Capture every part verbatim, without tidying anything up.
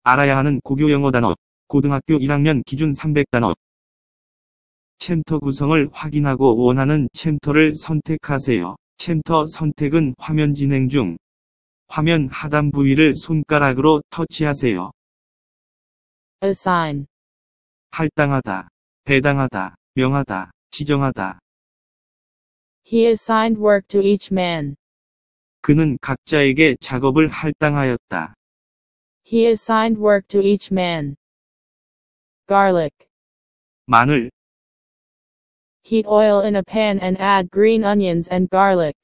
알아야 하는 고교 영어 단어. 고등학교 일 학년 기준 삼백 단어. 챕터 구성을 확인하고 원하는 챕터를 선택하세요. 챕터 선택은 화면 진행 중. 화면 하단 부위를 손가락으로 터치하세요. Assign. 할당하다, 배당하다, 명하다, 지정하다. He assigned work to each man. 그는 각자에게 작업을 할당하였다. He assigned work to each man. Garlic. 마늘, Heat oil in a pan and add green onions and garlic.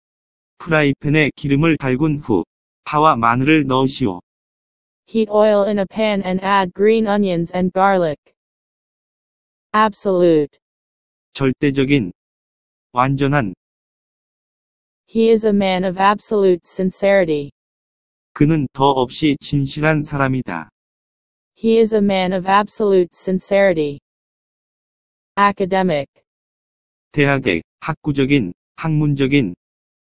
프라이팬에 기름을 달군 후 파와 마늘을 넣으시오. Heat oil in a pan and add green onions and garlic. Absolute. 절대적인, 완전한. He is a man of absolute sincerity. 그는 더 없이 진실한 사람이다. He is a man of absolute sincerity. Academic. 대학의, 학구적인, 학문적인.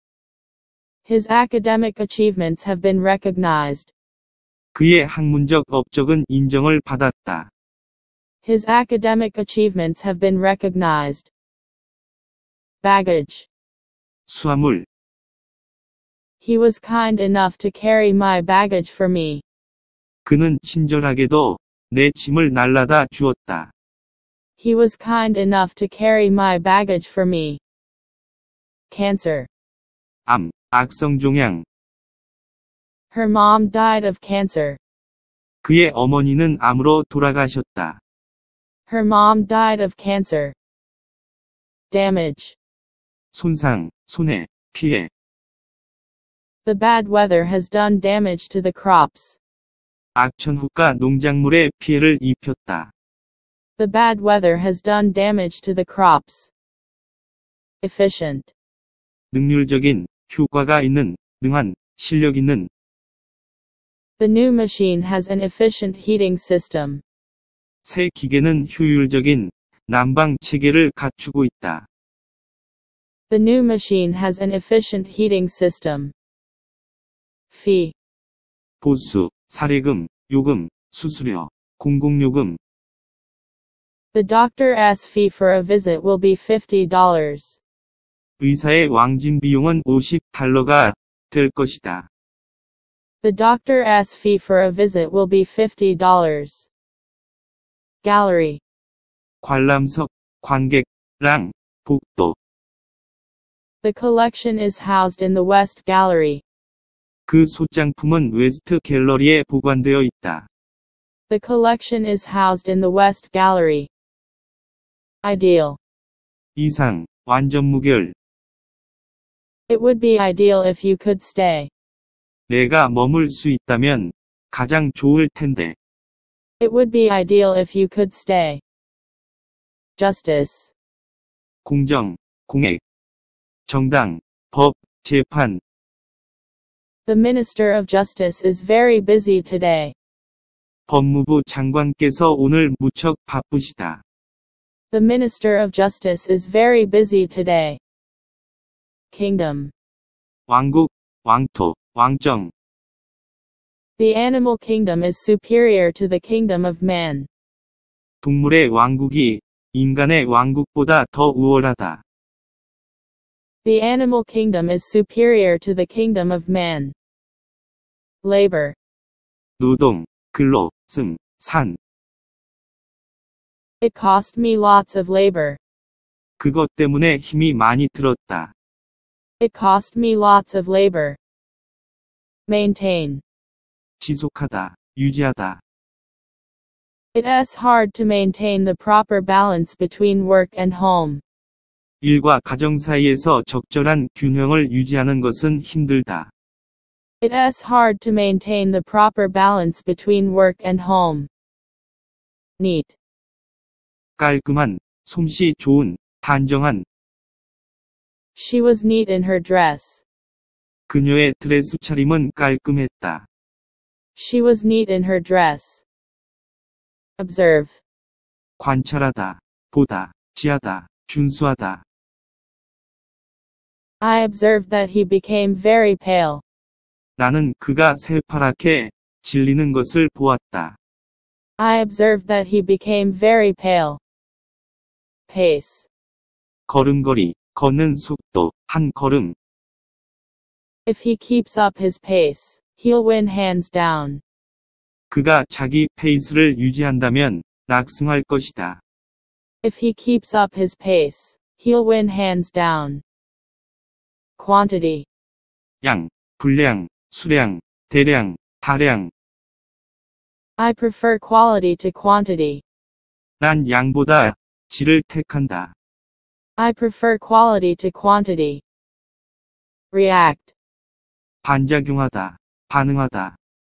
His academic achievements have been recognized. 그의 학문적 업적은 인정을 받았다. His academic achievements have been recognized. Baggage. 수화물, He was kind enough to carry my baggage for me. 그는 친절하게도 내 짐을 날라다 주었다. He was kind enough to carry my baggage for me. Cancer. 암, 악성종양. Her mom died of cancer. 그의 어머니는 암으로 돌아가셨다. Her mom died of cancer. Damage. 손상, 손해, 피해. The bad weather has done damage to the crops. 악천후가 농작물에 피해를 입혔다. The bad weather has done damage to the crops. Efficient. 능률적인, 효과가 있는, 능한, 실력 있는. The new machine has an efficient heating system. 새 기계는 효율적인, 난방 체계를 갖추고 있다. The new machine has an efficient heating system. Fee. 보수, 사례금, 요금, 수수료, 공공요금. The doctor's fee for a visit will be fifty dollars. 의사의 왕진 비용은 오십 달러가 될 것이다. The doctor's fee for a visit will be fifty dollars. Gallery. 관람석, 관객랑, 복도. The collection is housed in the West Gallery. 그 소장품은 웨스트 갤러리에 보관되어 있다. The collection is housed in the West Gallery. Ideal. 이상, 완전 무결. It would be ideal if you could stay. 내가 머물 수 있다면 가장 좋을 텐데. It would be ideal if you could stay. Justice. 공정, 공익, 정당, 법, 재판. The Minister of Justice is very busy today. 법무부 장관께서 오늘 무척 바쁘시다. The Minister of Justice is very busy today. Kingdom. 왕국, 왕토, 왕정. The animal kingdom is superior to the kingdom of man. 동물의 왕국이 인간의 왕국보다 더 우월하다. The animal kingdom is superior to the kingdom of man. Labor. 노동, 근로, 씀, 산. It cost me lots of labor. 그것 때문에 힘이 많이 들었다. It cost me lots of labor. Maintain. 지속하다, 유지하다. It's hard to maintain the proper balance between work and home. 일과 가정 사이에서 적절한 균형을 유지하는 것은 힘들다. It's hard to maintain the proper balance between work and home. Neat. 깔끔한, 솜씨 좋은, 단정한. She was neat in her dress. 그녀의 드레스 차림은 깔끔했다. She was neat in her dress. Observe. 관찰하다, 보다, 지하다, 준수하다. I observed that he became very pale. 나는 그가 새파랗게 질리는 것을 보았다. I observed that he became very pale. Pace. 걸음걸이, 걷는 속도, 한 걸음. If he keeps up his pace, he'll win hands down. 그가 자기 페이스를 유지한다면 낙승할 것이다. If he keeps up his pace, he'll win hands down. Quantity. 양, 분량, 수량, 대량, 다량. I prefer quality to quantity. 난 양보다 질을 택한다. I prefer quality to quantity. React. 반작용하다, 반응하다.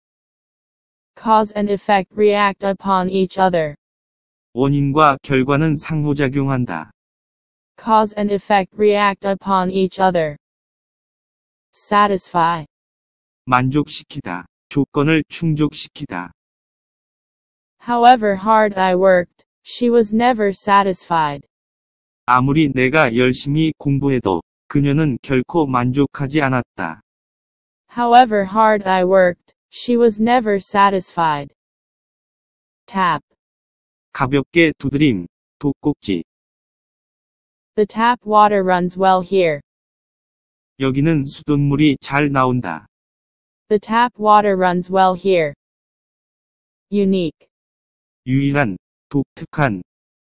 Cause and effect react upon each other. 원인과 결과는 상호작용한다. Cause and effect react upon each other. Satisfy. 만족시키다, 조건을 충족시키다. However hard I worked, she was never satisfied. 아무리 내가 열심히 공부해도 그녀는 결코 만족하지 않았다. However hard I worked, she was never satisfied. Tap. 가볍게 두드림, 돋꼭지. The tap water runs well here. 여기는 수돗물이 잘 나온다. The tap water runs well here. Unique. 유일한, 독특한.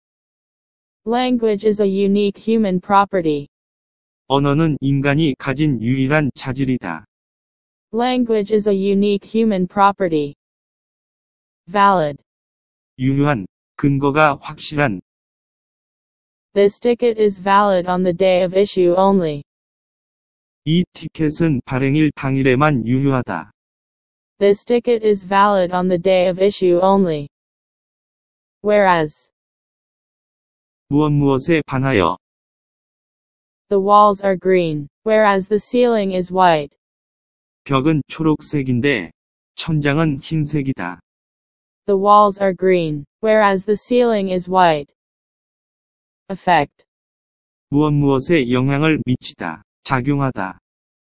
Language is a unique human property. 언어는 인간이 가진 유일한 자질이다. Language is a unique human property. Valid. 유효한, 근거가 확실한. This ticket is valid on the day of issue only. 이 티켓은 발행일 당일에만 유효하다. This ticket is valid on the day of issue only. Whereas. 무엇 무엇에 반하여. The walls are green, whereas the ceiling is white. 벽은 초록색인데 천장은 흰색이다. The walls are green, whereas the ceiling is white. Effect. 무엇 무엇에 영향을 미치다, 작용하다.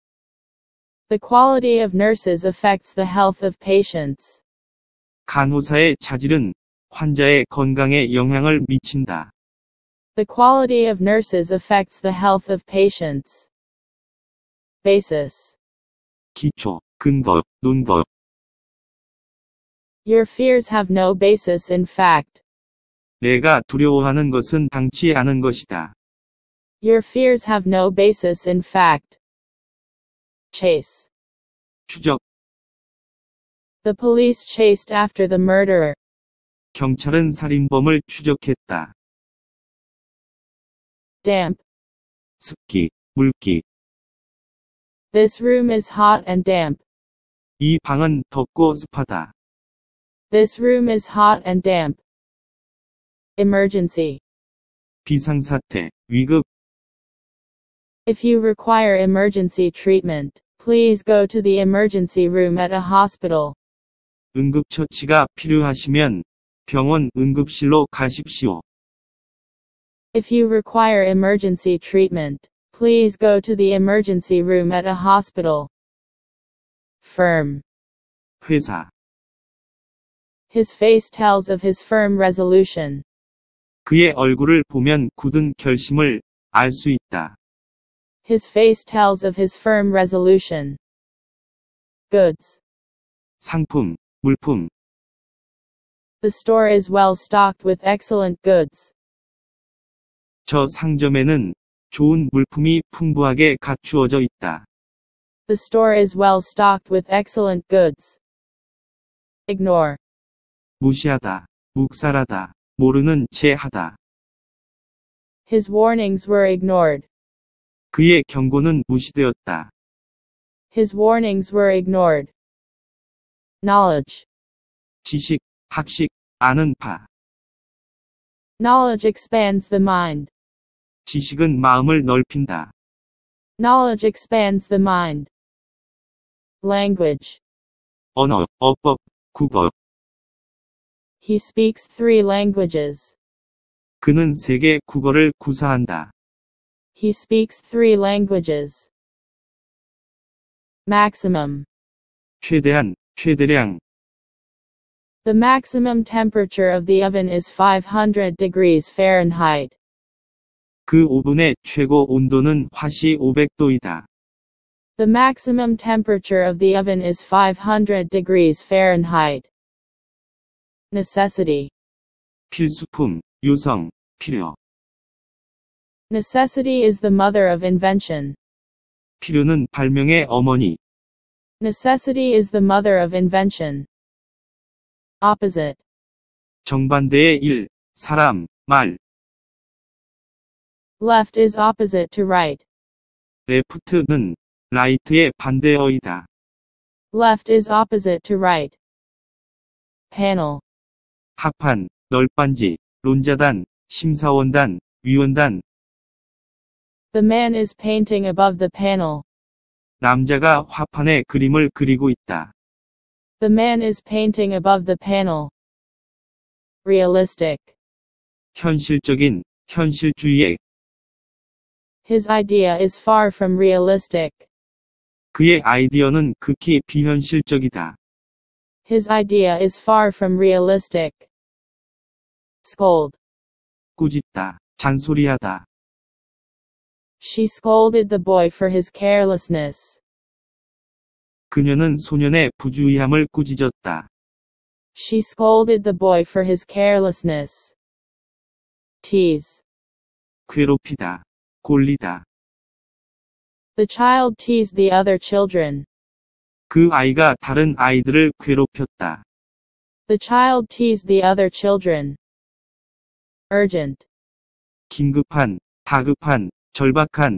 The quality of nurses affects the health of patients. 간호사의 자질은 환자의 건강에 영향을 미친다. The quality of nurses affects the health of patients. Basis. 기초, 근거, 논거. Your fears have no basis in fact. 내가 두려워하는 것은 당치 않은 것이다. Your fears have no basis in fact. Chase. 추적, The police chased after the murderer. 경찰은 살인범을 추적했다. Damp. 습기, 물기. This room is hot and damp. 이 방은 덥고 습하다. This room is hot and damp. Emergency. 비상사태, 위급. If you require emergency treatment, please go to the emergency room at a hospital. 응급처치가 필요하시면 병원 응급실로 가십시오. If you require emergency treatment, please go to the emergency room at a hospital. Firm. 회사. His face tells of his firm resolution. 그의 얼굴을 보면 굳은 결심을 알 수 있다. His face tells of his firm resolution. Goods. 상품, 물품. The store is well stocked with excellent goods. 저 상점에는 좋은 물품이 풍부하게 갖추어져 있다. The store is well stocked with excellent goods. Ignore. 무시하다, 묵살하다, 모르는 채 하다. His warnings were ignored. 그의 경고는 무시되었다. His warnings were ignored. Knowledge. 지식, 학식, 아는 바. Knowledge expands the mind. 지식은 마음을 넓힌다. Knowledge expands the mind. Language. 언어, 어법, 국어. He speaks three languages. 그는 세계 국어를 구사한다. He speaks three languages. Maximum. 최대한, 최대량, The maximum temperature of the oven is five hundred degrees Fahrenheit. 그 오븐의 최고 온도는 화씨 오백 도이다. The maximum temperature of the oven is five hundred degrees Fahrenheit. Necessity. 필수품, 요성, 필요. Necessity is the mother of invention. 필요는 발명의 어머니. Necessity is the mother of invention. Opposite. 정반대의 일, 사람, 말. Left is opposite to right. 레프트는 라이트의 반대어이다. Left is opposite to right. Panel. 합판, 널빤지, 론자단, 심사원단, 위원단. The man is painting above the panel. 남자가 화판에 그림을 그리고 있다. The man is painting above the panel. Realistic. 현실적인, 현실주의의. His idea is far from realistic. 그의 아이디어는 극히 비현실적이다. His idea is far from realistic. Scold. 꾸짖다, 잔소리하다. She scolded the boy for his carelessness. 그녀는 소년의 부주의함을 꾸짖었다. She scolded the boy for his carelessness. Tease. 괴롭히다, 골리다. The child teased the other children. 그 아이가 다른 아이들을 괴롭혔다. The child teased the other children. Urgent. 긴급한, 다급한, 절박한.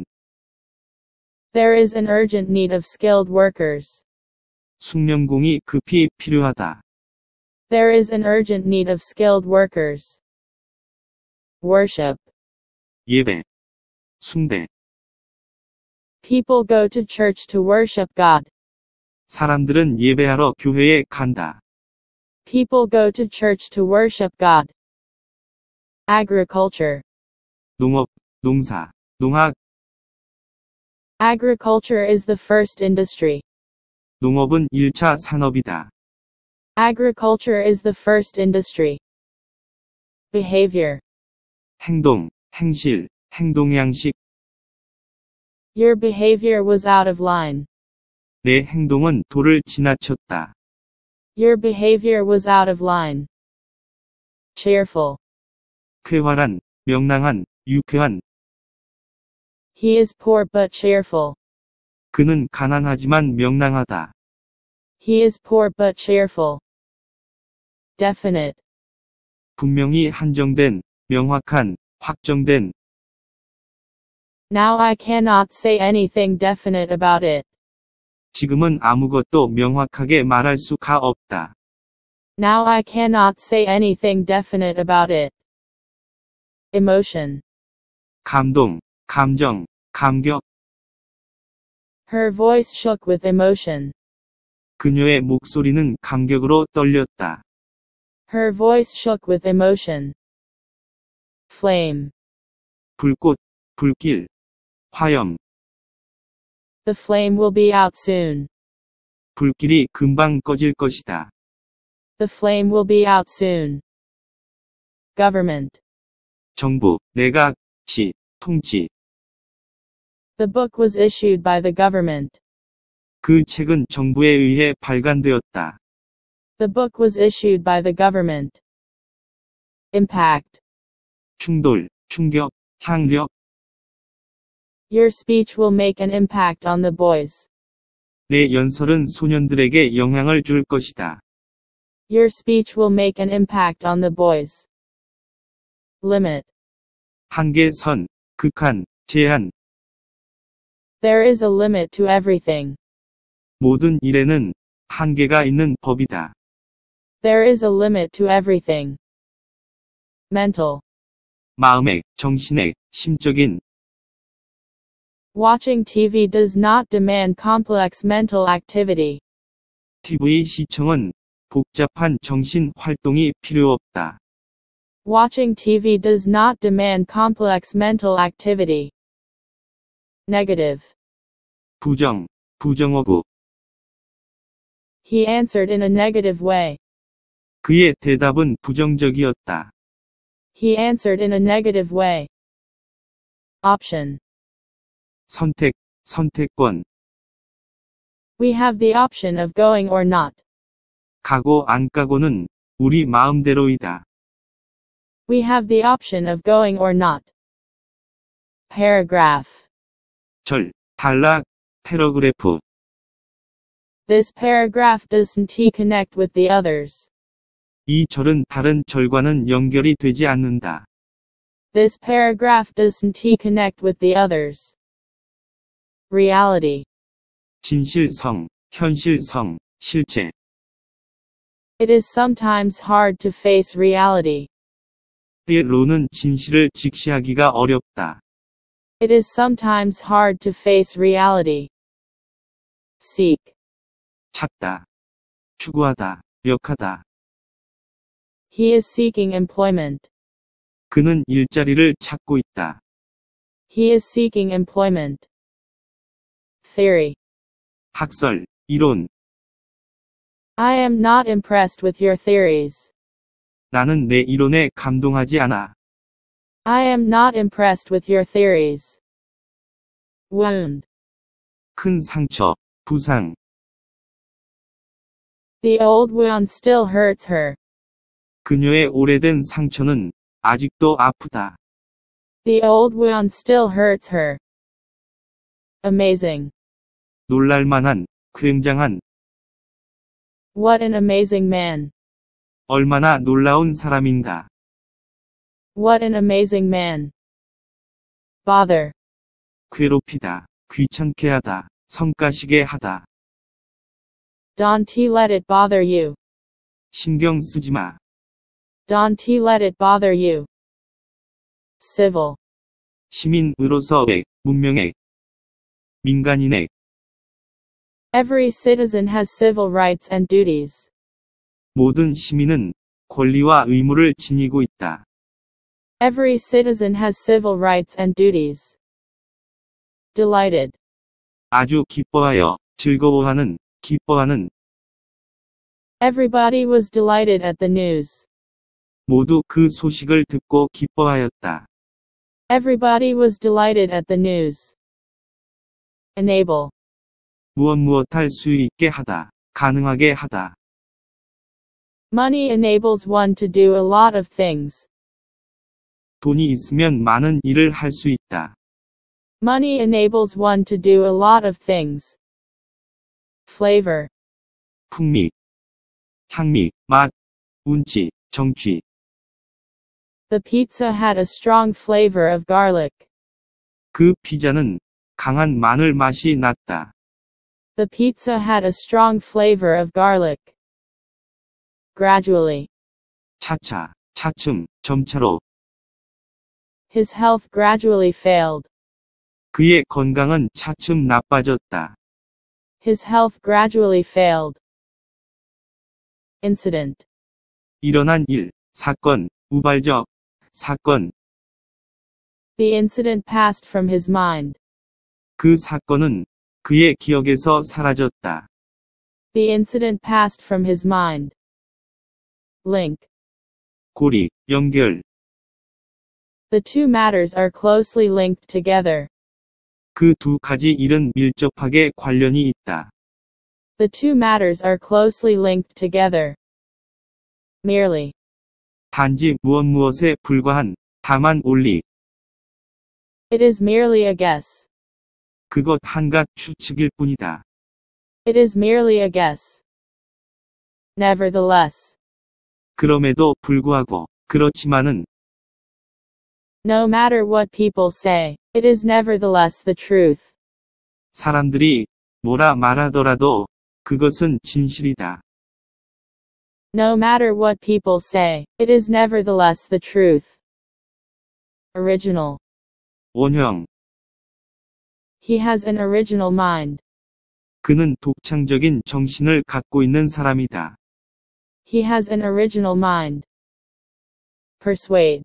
There is an urgent need of skilled workers. 숙련공이 급히 필요하다. There is an urgent need of skilled workers. Worship. 예배, 숭배. People go to church to worship God. 사람들은 예배하러 교회에 간다. People go to church to worship God. Agriculture. 농업, 농사, 농학. Agriculture is the first industry. 농업은 일 차 산업이다. Agriculture is the first industry. Behavior. 행동, 행실, 행동양식. Your behavior was out of line. 내 행동은 도를 지나쳤다. Your behavior was out of line. Cheerful. 쾌활한, 명랑한, 유쾌한. He is poor but cheerful. 그는 가난하지만 명랑하다. He is poor but cheerful. Definite. 분명히 한정된, 명확한, 확정된. Now I cannot say anything definite about it. 지금은 아무것도 명확하게 말할 수가 없다. Now I cannot say anything definite about it. Emotion. 감동, 감정, 감격. Her voice shook with emotion. 그녀의 목소리는 감격으로 떨렸다. Her voice shook with emotion. Flame. 불꽃, 불길, 화염. The flame will be out soon. 불길이 금방 꺼질 것이다. The flame will be out soon. Government. 정부, 내각, 시, 통치. The book was issued by the government. 그 책은 정부에 의해 발간되었다. The book was issued by the government. Impact. 충돌, 충격, 향력. Your speech will make an impact on the boys. 내 연설은 소년들에게 영향을 줄 것이다. Your speech will make an impact on the boys. Limit. 한계선, 극한, 제한. There is a limit to everything. 모든 일에는 한계가 있는 법이다. There is a limit to everything. Mental. 마음의, 정신의, 심적인. Watching T V does not demand complex mental activity. 티비 시청은 복잡한 정신 활동이 필요 없다. Watching T V does not demand complex mental activity. Negative. 부정, 부정어구. He answered in a negative way. 그의 대답은 부정적이었다. He answered in a negative way. Option. 선택, 선택권. We have the option of going or not. 가고 안 가고는 우리 마음대로이다. We have the option of going or not. Paragraph. 절, 단락, 패러그래프. This paragraph doesn't connect with the others. 이 절은 다른 절과는 연결이 되지 않는다. This paragraph doesn't connect with the others. Reality. 진실성, 현실성, 실체. It is sometimes hard to face reality. 때로는 진실을 직시하기가 어렵다. It is sometimes hard to face reality. Seek. 찾다. 추구하다. 역하다. He is seeking employment. 그는 일자리를 찾고 있다. He is seeking employment. Theory. 학설, 이론. I am not impressed with your theories. 나는 내 이론에 감동하지 않아. I am not impressed with your theories. Wound. 큰 상처, 부상. The old wound still hurts her. 그녀의 오래된 상처는 아직도 아프다. The old wound still hurts her. Amazing. 놀랄만한, 굉장한. What an amazing man. 얼마나 놀라운 사람인가. What an amazing man. Bother. 괴롭히다, 귀찮게 하다, 성가시게 하다. Don't let it bother you. 신경 쓰지 마. Don't let it bother you. Civil. 시민으로서의, 문명의, 민간인의. Every citizen has civil rights and duties. 모든 시민은 권리와 의무를 지니고 있다. Every citizen has civil rights and duties. Delighted. 아주 기뻐하여, 즐거워하는, 기뻐하는. Everybody was delighted at the news. 모두 그 소식을 듣고 기뻐하였다. Everybody was delighted at the news. Enable. 무엇 무엇 할 수 있게 하다, 가능하게 하다. Money enables one to do a lot of things. 돈이 있으면 많은 일을 할 수 있다. Money enables one to do a lot of things. Flavor. 풍미, 향미, 맛, 운치, 정취. The pizza had a strong flavor of garlic. 그 피자는 강한 마늘 맛이 났다. The pizza had a strong flavor of garlic. Gradually. 차차, 차츰, 점차로. His health gradually failed. 그의 건강은 차츰 나빠졌다. His health gradually failed. Incident. 일어난 일, 사건, 우발적, 사건. The incident passed from his mind. 그 사건은 그의 기억에서 사라졌다. The incident passed from his mind. Link. 고리, 연결. The two matters are closely linked together. 그 두 가지 일은 밀접하게 관련이 있다. The two matters are closely linked together. Merely. 단지 무엇 무엇에 불과한, 다만 올리. It is merely a guess. 그것 한갓 추측일 뿐이다. It is merely a guess. Nevertheless. 그럼에도 불구하고, 그렇지만은, No matter what people say, it is nevertheless the truth. 사람들이 뭐라 말하더라도, 그것은 진실이다. No matter what people say, it is nevertheless the truth. Original. 원형. He has an original mind. 그는 독창적인 정신을 갖고 있는 사람이다. He has an original mind. Persuade.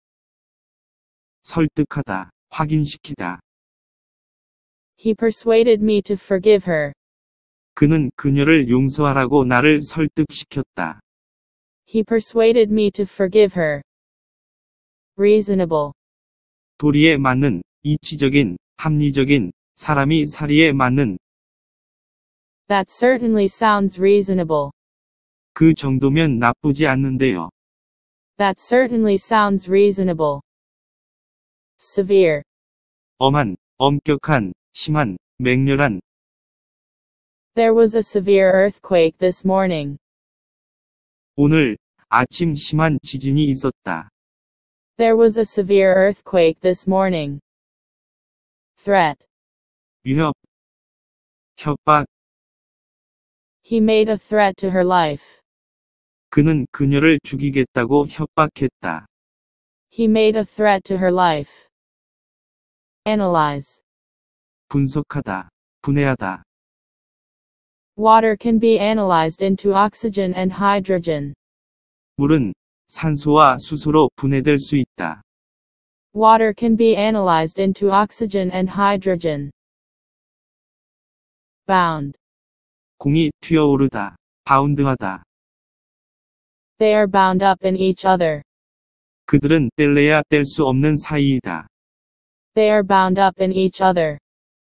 설득하다, 확인시키다. He persuaded me to forgive her. 그는 그녀를 용서하라고 나를 설득시켰다. He persuaded me to forgive her. Reasonable. 도리에 맞는, 이치적인, 합리적인, 사람이 사리에 맞는. That certainly sounds reasonable. 그 정도면 나쁘지 않는데요. That certainly sounds reasonable. Severe. 엄한, 엄격한, 심한, 맹렬한. There was a severe earthquake this morning. 오늘 아침 심한 지진이 있었다. There was a severe earthquake this morning. Threat. 위협, 협박. He made a threat to her life. 그는 그녀를 죽이겠다고 협박했다. He made a threat to her life. Analyze. 분석하다, 분해하다. Water can be analyzed into oxygen and hydrogen. 물은 산소와 수소로 분해될 수 있다. Water can be analyzed into oxygen and hydrogen. Bound. 공이 튀어오르다, 바운드하다. They are bound up in each other. 그들은 뗄래야 뗄 수 없는 사이이다. They are bound up in each other.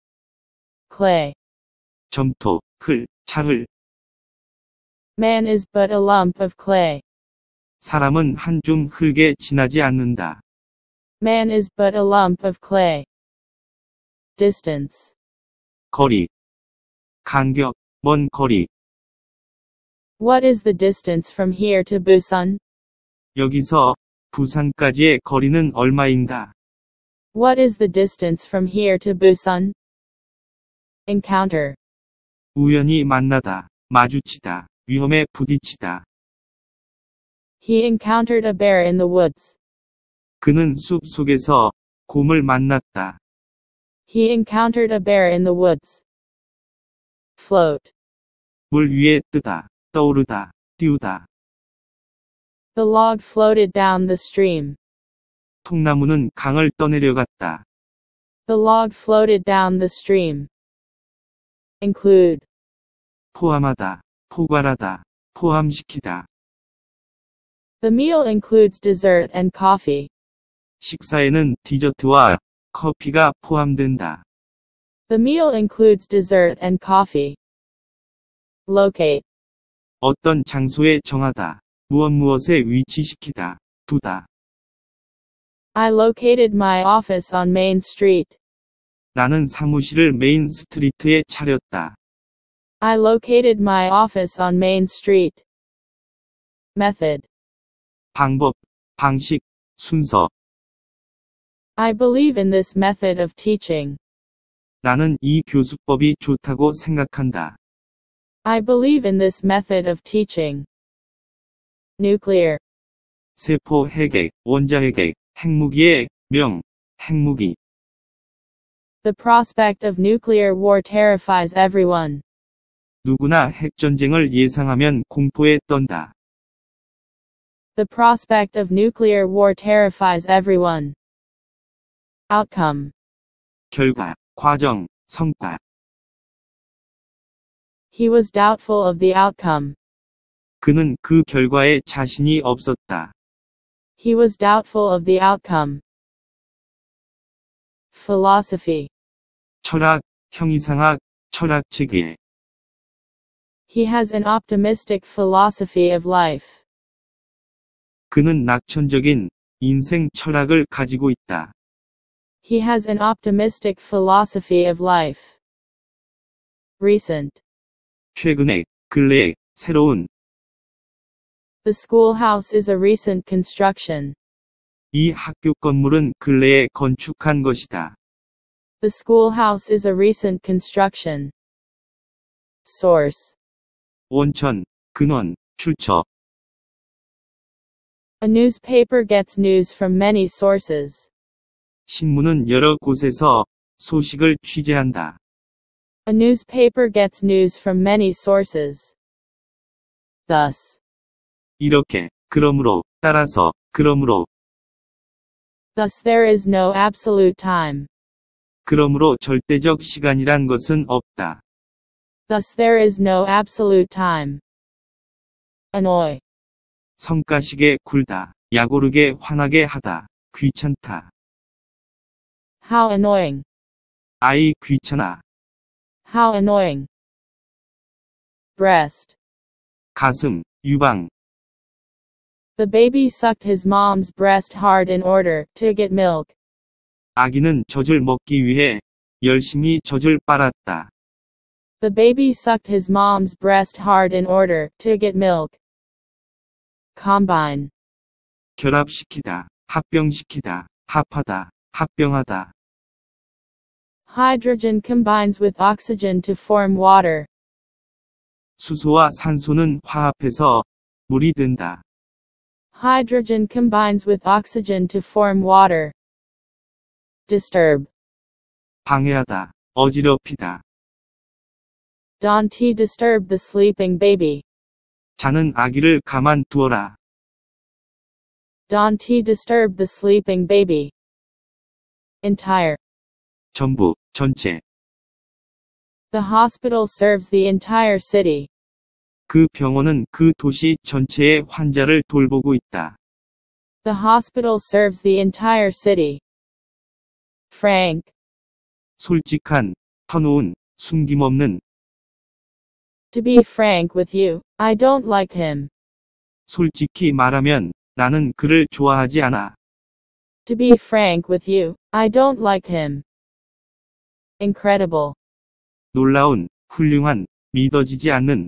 Clay. 점토, 흙, char을. Man is but a lump of clay. 사람은 한 줌 흙에 지나지 않는다. Man is but a lump of clay. Distance. 거리. 간격, 먼 거리. What is the distance from here to Busan? 여기서 부산까지의 거리는 얼마인가? What is the distance from here to Busan? Encounter. 우연히 만나다, 마주치다, 위험에 부딪히다. He encountered a bear in the woods. 그는 숲 속에서 곰을 만났다. He encountered a bear in the woods. Float. 물 위에 뜨다, 떠오르다, 띄우다. The log floated down the stream. 통나무는 강을 떠내려갔다. The log floated down the stream. Include. 포함하다, 포괄하다, 포함시키다. The meal includes dessert and coffee. 식사에는 디저트와 커피가 포함된다. The meal includes dessert and coffee. Locate. 어떤 장소에 정하다, 무엇 무엇에 위치시키다, 두다. I located my office on Main Street. 나는 사무실을 메인 스트리트에 차렸다. I located my office on Main Street. Method. 방법, 방식, 순서. I believe in this method of teaching. 나는 이 교수법이 좋다고 생각한다. I believe in this method of teaching. Nuclear. 세포 핵액, 원자핵액, 핵무기의 명, 핵무기. The prospect of nuclear war terrifies everyone. 누구나 핵전쟁을 예상하면 공포에 떤다. The prospect of nuclear war terrifies everyone. Outcome. 결과, 과정, 성과. He was doubtful of the outcome. 그는 그 결과에 자신이 없었다. He was doubtful of the outcome. Philosophy. 철학, 형이상학, 철학체계. He has an optimistic philosophy of life. 그는 낙천적인 인생 철학을 가지고 있다. He has an optimistic philosophy of life. Recent. 최근에, 근래에, 새로운. The schoolhouse is a recent construction. 이 학교 건물은 근래에 건축한 것이다. The schoolhouse is a recent construction. Source. 원천, 근원, 출처. A newspaper gets news from many sources. 신문은 여러 곳에서 소식을 취재한다. A newspaper gets news from many sources. Thus. 이렇게, 그러므로, 따라서, 그러므로. Thus there is no absolute time. 그러므로 절대적 시간이란 것은 없다. Thus there is no absolute time. Annoy. 성가시게 굴다, 약오르게 화나게 하다, 귀찮다. How annoying. 아이 귀찮아. How annoying. Breast. 가슴, 유방. The baby sucked his mom's breast hard in order to get milk. 아기는 젖을 먹기 위해 열심히 젖을 빨았다. The baby sucked his mom's breast hard in order to get milk. Combine. 결합시키다, 합병시키다, 합하다, 합병하다. Hydrogen combines with oxygen to form water. 수소와 산소는 화합해서 물이 된다. Hydrogen combines with oxygen to form water. Disturb. 방해하다, 어지럽히다. Don't disturb the sleeping baby. 자는 아기를 가만 두어라. Don't disturb the sleeping baby. Entire. 전부, 전체. The hospital serves the entire city. 그 병원은 그 도시 전체의 환자를 돌보고 있다. The hospital serves the entire city. Frank. 솔직한, 터놓은, 숨김없는. To be frank with you, I don't like him. 솔직히 말하면 나는 그를 좋아하지 않아. To be frank with you, I don't like him. Incredible. 놀라운, 훌륭한, 믿어지지 않는.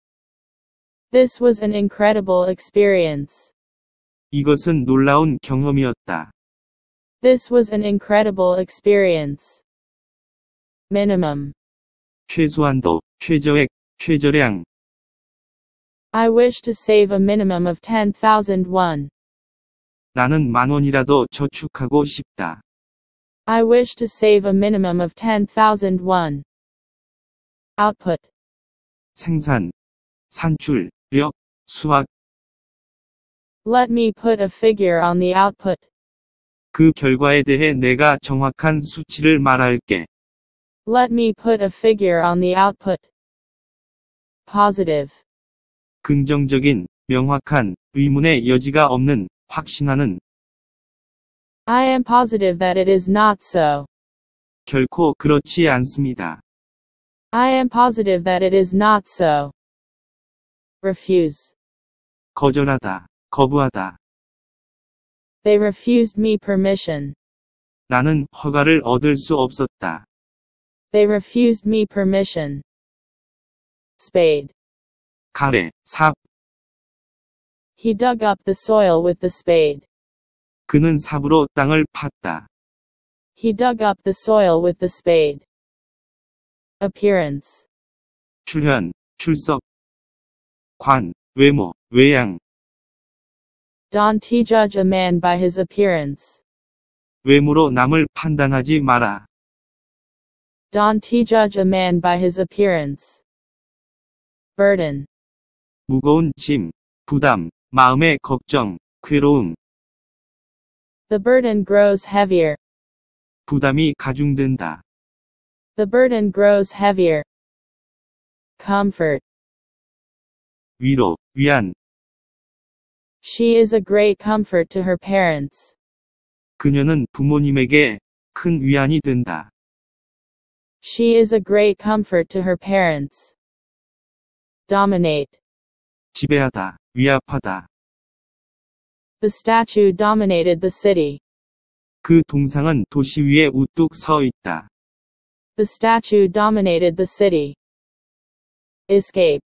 This was an incredible experience. 이것은 놀라운 경험이었다. This was an incredible experience. Minimum. 최소한도, 최저액, 최저량. I wish to save a minimum of ten thousand won. 나는 만 원이라도 저축하고 싶다. I wish to save a minimum of ten thousand won. Output. 생산, 산출, 력, 수확. Let me put a figure on the output. 그 결과에 대해 내가 정확한 수치를 말할게. Let me put a figure on the output. Positive. 긍정적인, 명확한, 의문의 여지가 없는, 확신하는. I am positive that it is not so. 결코 그렇지 않습니다. I am positive that it is not so. Refuse. 거절하다, 거부하다. They refused me permission. 나는 허가를 얻을 수 없었다. They refused me permission. Spade. 가래, 삽. He dug up the soil with the spade. 그는 삽으로 땅을 팠다. He dug up the soil with the spade. Appearance. 출현, 출석. 관, 외모, 외양. Don't judge a man by his appearance. 외모로 남을 판단하지 마라. Don't judge a man by his appearance. Burden. 무거운 짐, 부담, 마음의 걱정, 괴로움. The burden grows heavier. 부담이 가중된다. The burden grows heavier. Comfort. 위로, 위안. She is a great comfort to her parents. 그녀는 부모님에게 큰 위안이 된다. She is a great comfort to her parents. Dominate. 지배하다, 위압하다. The statue dominated the city. 그 동상은 도시 위에 우뚝 서 있다. The statue dominated the city. Escape.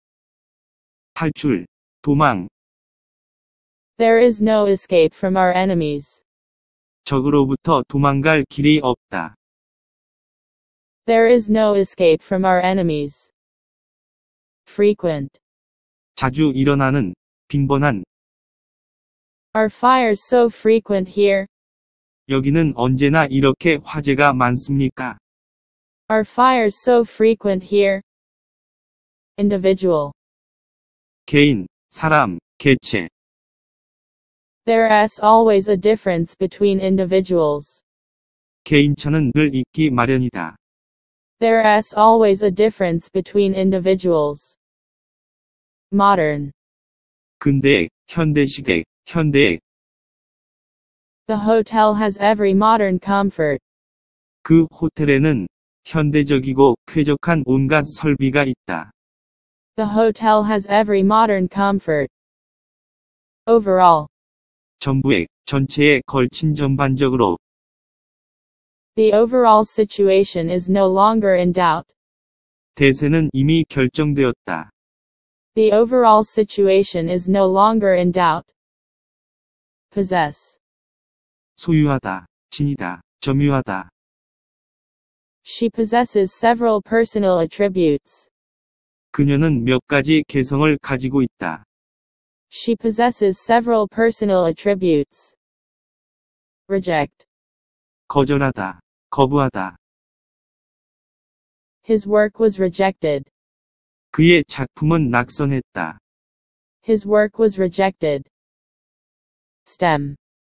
탈출, 도망. There is no escape from our enemies. 적으로부터 도망갈 길이 없다. There is no escape from our enemies. Frequent. 자주 일어나는, 빈번한. Are fires so frequent here? 여기는 언제나 이렇게 화재가 많습니까? Are fires so frequent here? Individual. 개인, 사람, 개체. There is always a difference between individuals. 개인차는 늘 있기 마련이다. There is always a difference between individuals. Modern. 근대의, 현대식의, 현대의. The hotel has every modern comfort. 그 호텔에는 현대적이고 쾌적한 온갖 설비가 있다. The hotel has every modern comfort. Overall. 전부에, 전체에 걸친 전반적으로. The overall situation is no longer in doubt. 대세는 이미 결정되었다. The overall situation is no longer in doubt. Possess. 소유하다, 지니다, 점유하다. She possesses several personal attributes. 그녀는 몇 가지 개성을 가지고 있다. She possesses several personal attributes. Reject. 거절하다, 거부하다. His work was rejected. 그의 작품은 낙선했다. His work was rejected. Stem.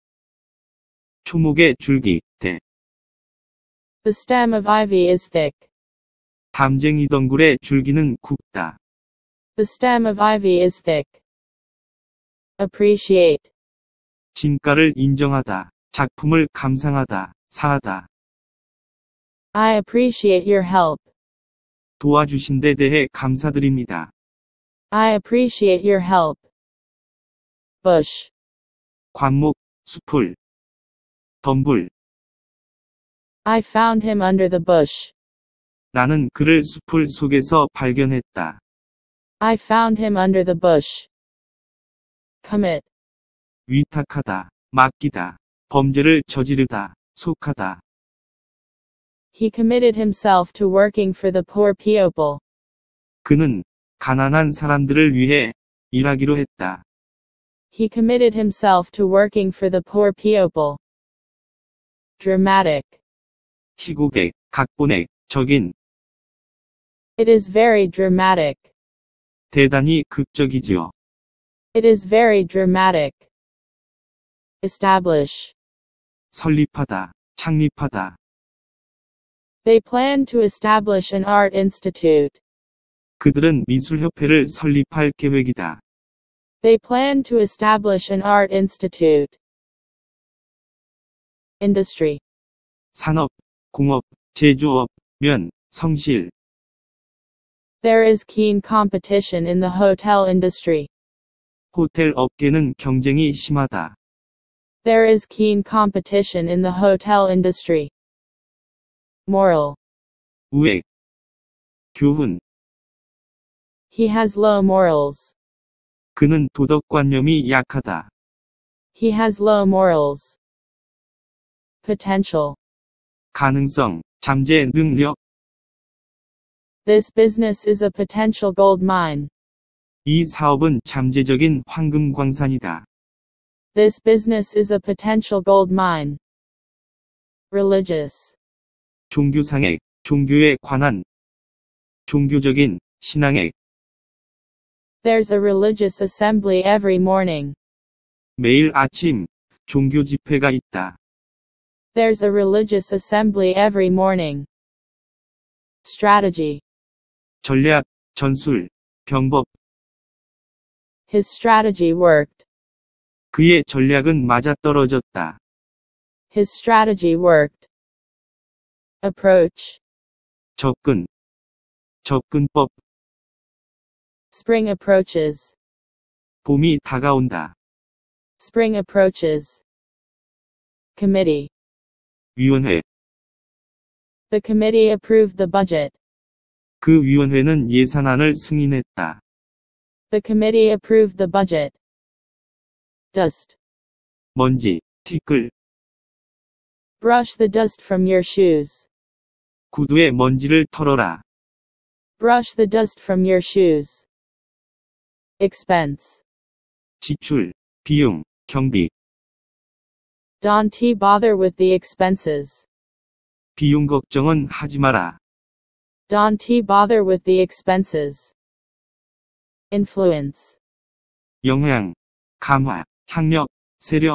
초목의 줄기, 대. The stem of ivy is thick. 담쟁이 덩굴의 줄기는 굵다. The stem of ivy is thick. Appreciate. 진가를 인정하다, 작품을 감상하다, 사하다. I appreciate your help. 도와주신 데 대해 감사드립니다. I appreciate your help. Bush. 관목, 수풀. 덤불. I found him under the bush. 나는 그를 수풀 속에서 발견했다. I found him under the bush. Commit. 위탁하다, 맡기다, 범죄를 저지르다, 속하다. He committed himself to working for the poor people. 그는 가난한 사람들을 위해 일하기로 했다. He committed himself to working for the poor people. Dramatic. 희곡의, 각본의, 적인. It is very dramatic. 대단히 극적이지요. It is very dramatic. Establish. 설립하다, 창립하다. They plan to establish an art institute. 그들은 미술협회를 설립할 계획이다. They plan to establish an art institute. Industry. 산업, 공업, 제조업, 면, 성실. There is keen competition in the hotel industry. 호텔 업계는 경쟁이 심하다. There is keen competition in the hotel industry. Moral. 우액. 교훈. He has low morals. 그는 도덕관념이 약하다. He has low morals. Potential. 가능성, 잠재 능력. This business is a potential gold mine. 이 사업은 잠재적인 황금광산이다. This business is a potential gold mine. Religious. 종교상액, 종교에 관한. 종교적인, 신앙액. There's a religious assembly every morning. 매일 아침, 종교 집회가 있다. There's a religious assembly every morning. Strategy. 전략, 전술, 병법. His strategy worked. 그의 전략은 맞아떨어졌다. His strategy worked. Approach. 접근. 접근법. Spring approaches. 봄이 다가온다. Spring approaches. Committee. 위원회. The committee approved the budget. 그 위원회는 예산안을 승인했다. The committee approved the budget. Dust. 먼지, 티끌. Brush the dust from your shoes. 구두에 먼지를 털어라. Brush the dust from your shoes. Expense. 지출, 비용, 경비. Don't bother with the expenses. 비용 걱정은 하지 마라. Don't bother with the expenses. Influence. 영향, 감화, 향력, 세력.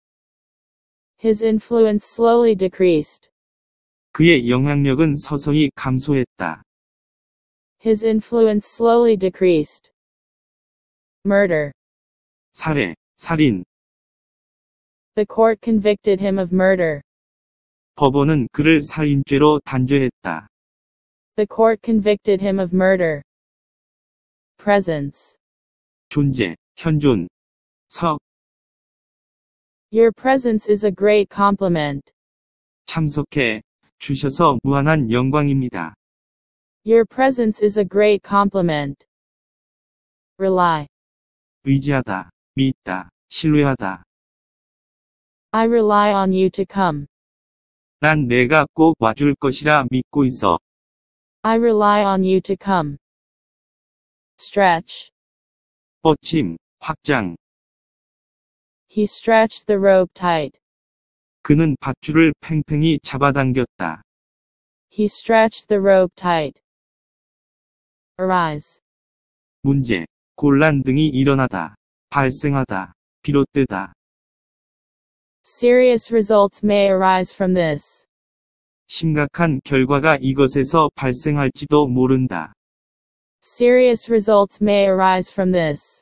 His influence slowly decreased. 그의 영향력은 서서히 감소했다. His influence slowly decreased. Murder. 살해, 살인. The court convicted him of murder. 법원은 그를 살인죄로 단죄했다. The court convicted him of murder. Presence. 존재, 현존. 석, Your presence is a great compliment. 참석해 주셔서 무한한 영광입니다. Your presence is a great compliment. Rely. 의지하다, 믿다, 신뢰하다. I rely on you to come. 난 내가 꼭 와줄 것이라 믿고 있어. I rely on you to come. Stretch. 뻗침, 확장. He stretched the rope tight. 그는 밧줄을 팽팽히 잡아당겼다. He stretched the rope tight. Arise. 문제, 곤란 등이 일어나다, 발생하다, 비롯되다. Serious results may arise from this. 심각한 결과가 이것에서 발생할지도 모른다. Serious results may arise from this.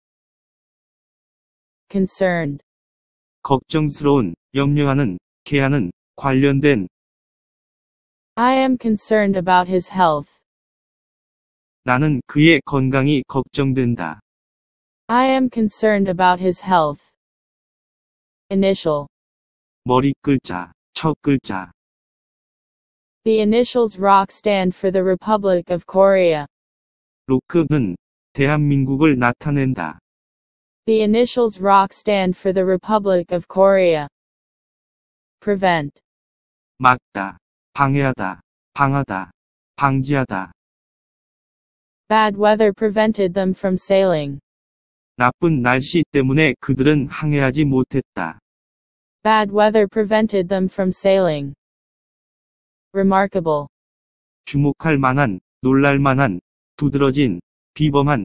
Concerned. 걱정스러운, 염려하는, 개하는, 관련된. I am concerned about his health. 나는 그의 건강이 걱정된다. I am concerned about his health. Initial. 머리 글자, 첫 글자. The initials R O C stand for the Republic of Korea. 로크는 대한민국을 나타낸다. The initials R O C stand for the Republic of Korea. Prevent. 막다, 방해하다, 방하다, 방지하다. Bad weather prevented them from sailing. 나쁜 날씨 때문에 그들은 항해하지 못했다. Bad weather prevented them from sailing. Remarkable. 주목할 만한, 놀랄 만한, 두드러진, 비범한.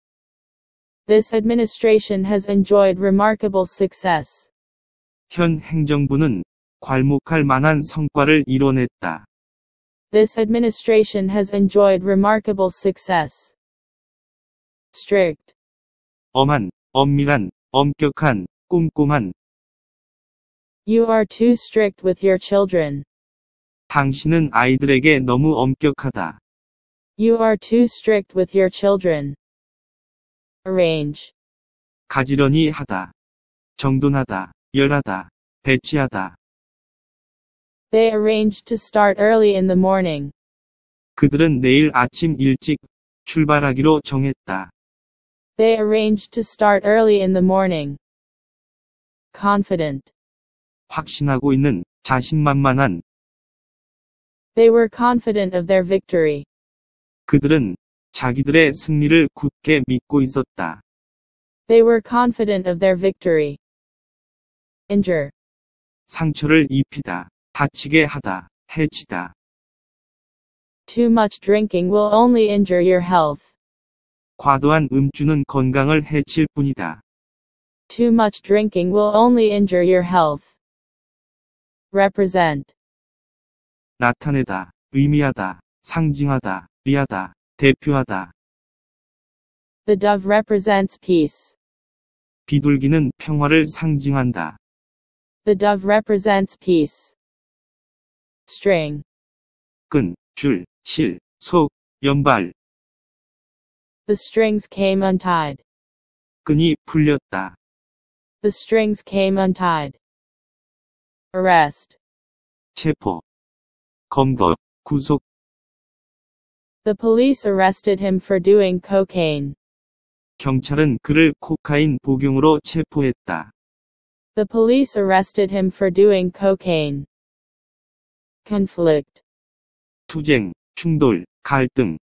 This administration has enjoyed remarkable success. 현 행정부는 괄목할 만한 성과를 이뤄냈다. This administration has enjoyed remarkable success. Strict. 엄한, 엄밀한, 엄격한, 꼼꼼한. You are too strict with your children. 당신은 아이들에게 너무 엄격하다. You are too strict with your children. Arrange. 가지런히 하다. 정돈하다, 열하다, 배치하다. They arranged to start early in the morning. 그들은 내일 아침 일찍 출발하기로 정했다. They arranged to start early in the morning. Confident. 확신하고 있는, 자신만만한. They were confident of their victory. 그들은 자기들의 승리를 굳게 믿고 있었다. They were confident of their victory. Injure. 상처를 입히다, 다치게 하다, 해치다. Too much drinking will only injure your health. 과도한 음주는 건강을 해칠 뿐이다. Too much drinking will only injure your health. Represent. 나타내다, 의미하다, 상징하다, 리하다, 대표하다. The dove represents peace. 비둘기는 평화를 상징한다. The dove represents peace. String. 끈, 줄, 실, 속, 연발. The strings came untied. 끈이 풀렸다. The strings came untied. Arrest. 체포. 검거, 구속. The police arrested him for doing cocaine. 경찰은 그를 코카인 복용으로 체포했다. The police arrested him for doing cocaine. Conflict. 투쟁, 충돌, 갈등.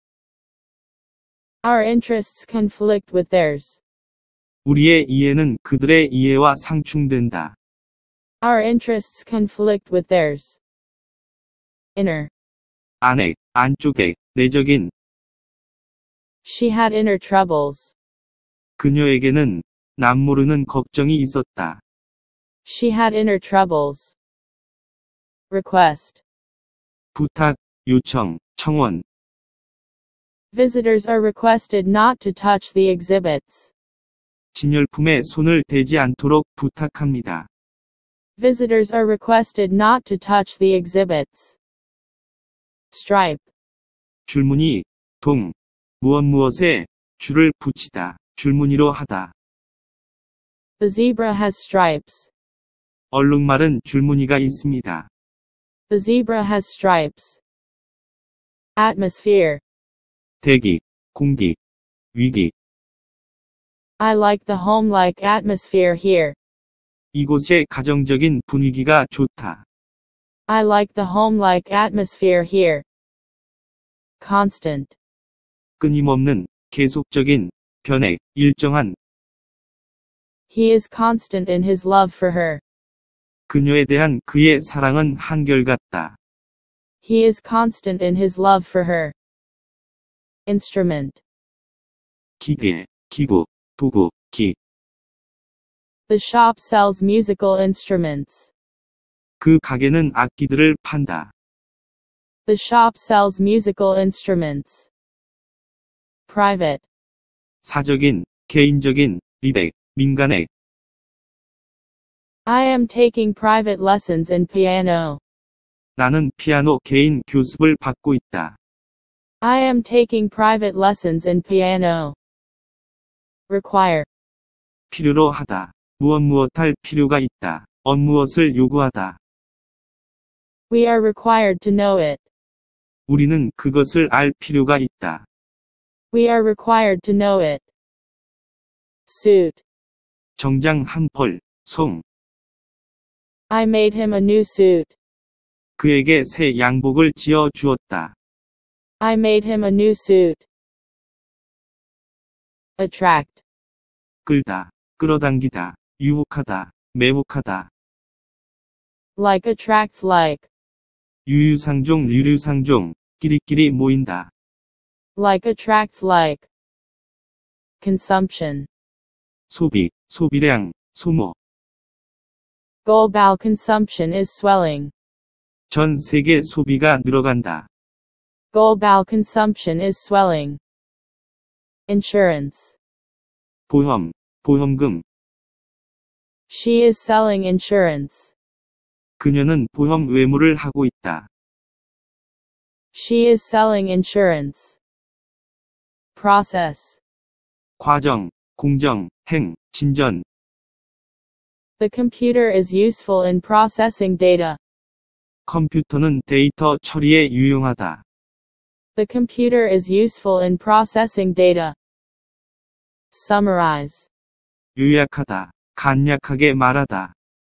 Our interests conflict with theirs. 우리의 이해는 그들의 이해와 상충된다. Our interests conflict with theirs. Inner. 안에, 안쪽에, 내적인. She had inner troubles. 그녀에게는 남모르는 걱정이 있었다. She had inner troubles. Request. 부탁, 요청, 청원. Visitors are requested not to touch the exhibits. 진열품에 손을 대지 않도록 부탁합니다. Visitors are requested not to touch the exhibits. Stripe. 줄무늬, 동, 무엇 무엇에 줄을 붙이다, 줄무늬로 하다. The zebra has stripes. 얼룩말은 줄무늬가 있습니다. The zebra has stripes. Atmosphere. 대기, 공기, 위기. I like the home-like atmosphere here. 이곳의 가정적인 분위기가 좋다. I like the home-like atmosphere here. Constant. 끊임없는, 계속적인, 변액, 일정한. He is constant in his love for her. 그녀에 대한 그의 사랑은 한결같다. He is constant in his love for her. Instrument. 기계, 기구, 도구, 기. The shop sells musical instruments. 그 가게는 악기들을 판다. The shop sells musical instruments. Private. 사적인, 개인적인, 리백, 민간액. I am taking private lessons in piano. 나는 피아노 개인 교습을 받고 있다. I am taking private lessons in piano. Require. 필요로 하다. 무엇 무엇할 필요가 있다. 엇 무엇을 요구하다. We are required to know it. 우리는 그것을 알 필요가 있다. We are required to know it. Suit. 정장 한 벌, 송. I made him a new suit. 그에게 새 양복을 지어 주었다. I made him a new suit. Attract. 끌다, 끌어당기다, 유혹하다, 매혹하다. Like attracts like. 유유상종 유류상종, 끼리끼리 모인다. Like attracts like. Consumption. 소비, 소비량, 소모. Global consumption is swelling. 전 세계 소비가 늘어간다. Global consumption is swelling. Insurance. 보험, 보험금. She is selling insurance. 그녀는 보험 외무를 하고 있다. She is selling insurance. Process. 과정, 공정, 행, 진전. The computer is useful in processing data. 컴퓨터는 데이터 처리에 유용하다. The computer is useful in processing data. Summarize. 요약하다, 간략하게 말하다.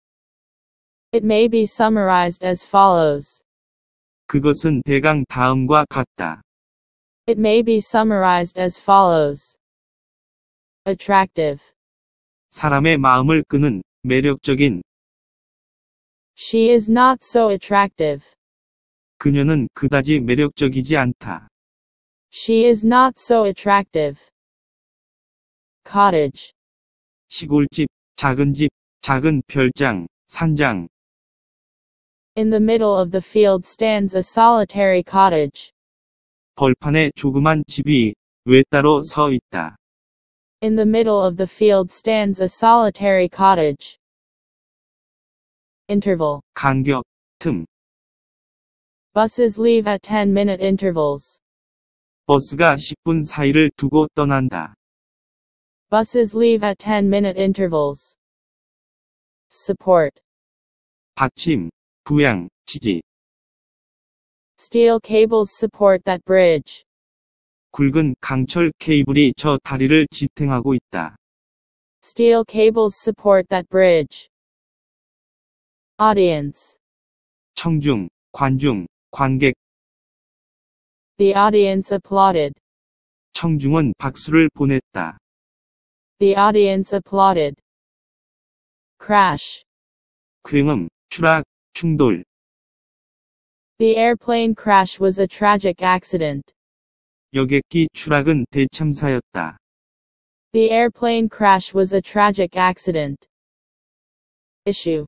It may be summarized as follows. 그것은 대강 다음과 같다. It may be summarized as follows. Attractive. 사람의 마음을 끄는, 매력적인. She is not so attractive. 그녀는 그다지 매력적이지 않다. She is not so attractive. Cottage. 시골집, 작은 집, 작은 별장, 산장. In the middle of the field stands a solitary cottage. 벌판에 조그만 집이 외따로 서 있다. In the middle of the field stands a solitary cottage. Interval. 간격, 틈. Buses leave at ten minute intervals. 버스가 십 분 사이를 두고 떠난다. Buses leave at ten minute intervals. Support. 받침, 부양, 지지. Steel cables support that bridge. 굵은 강철 케이블이 저 다리를 지탱하고 있다. Steel cables support that bridge. Audience. 청중, 관중, 관객. The audience applauded. 청중은 박수를 보냈다. The audience applauded. Crash. 굉음, 추락, 충돌. The airplane crash was a tragic accident. 여객기 추락은 대참사였다. The airplane crash was a tragic accident. Issue.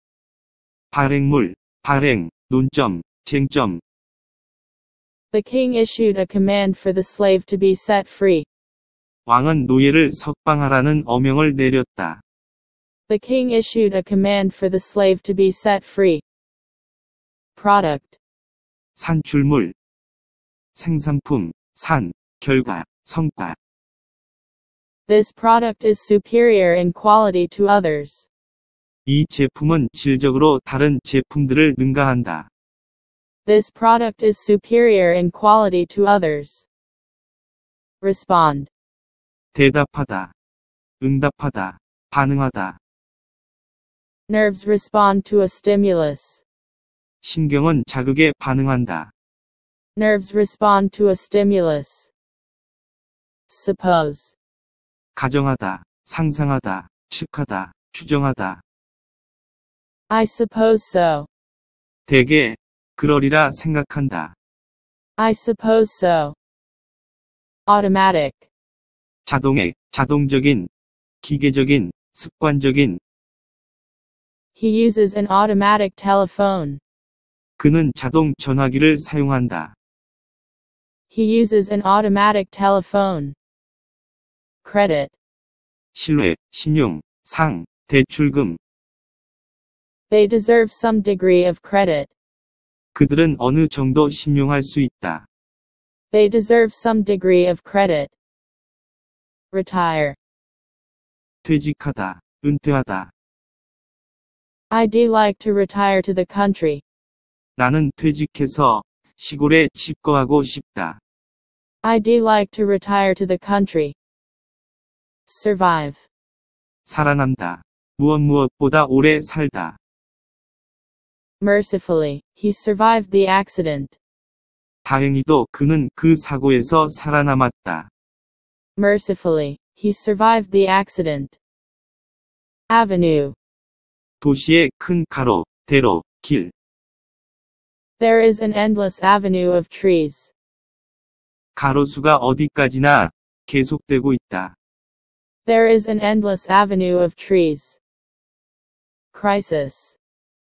발행물, 발행, 논점, 쟁점. The king issued a command for the slave to be set free. 왕은 노예를 석방하라는 어명을 내렸다. The king issued a command for the slave to be set free. Product. 산출물, 생산품, 산, 결과, 성과. This product is superior in quality to others. 이 제품은 질적으로 다른 제품들을 능가한다. This product is superior in quality to others. Respond. 대답하다, 응답하다, 반응하다. Nerves respond to a stimulus. 신경은 자극에 반응한다. Nerves respond to a stimulus. Suppose. 가정하다, 상상하다, 측하다, 추정하다. I suppose so. 대개, 그러리라 생각한다. I suppose so. Automatic. 자동액, 자동적인, 기계적인, 습관적인. He uses an automatic telephone. 그는 자동 전화기를 사용한다. He uses an automatic telephone. Credit. 신뢰, 신용, 상, 대출금. They deserve some degree of credit. 그들은 어느 정도 신용할 수 있다. They deserve some degree of credit. Retire. 퇴직하다, 은퇴하다. I'd like to retire to the country. 나는 퇴직해서 시골에 집거하고 싶다. I'd like to retire to the country. Survive. 살아남다. 무엇 무엇보다 오래 살다. Mercifully, he survived the accident. 다행히도 그는 그 사고에서 살아남았다. Mercifully, he survived the accident. Avenue. 도시의 큰 가로, 대로, 길. There is an endless avenue of trees. 가로수가 어디까지나 계속되고 있다. There is an endless avenue of trees. Crisis.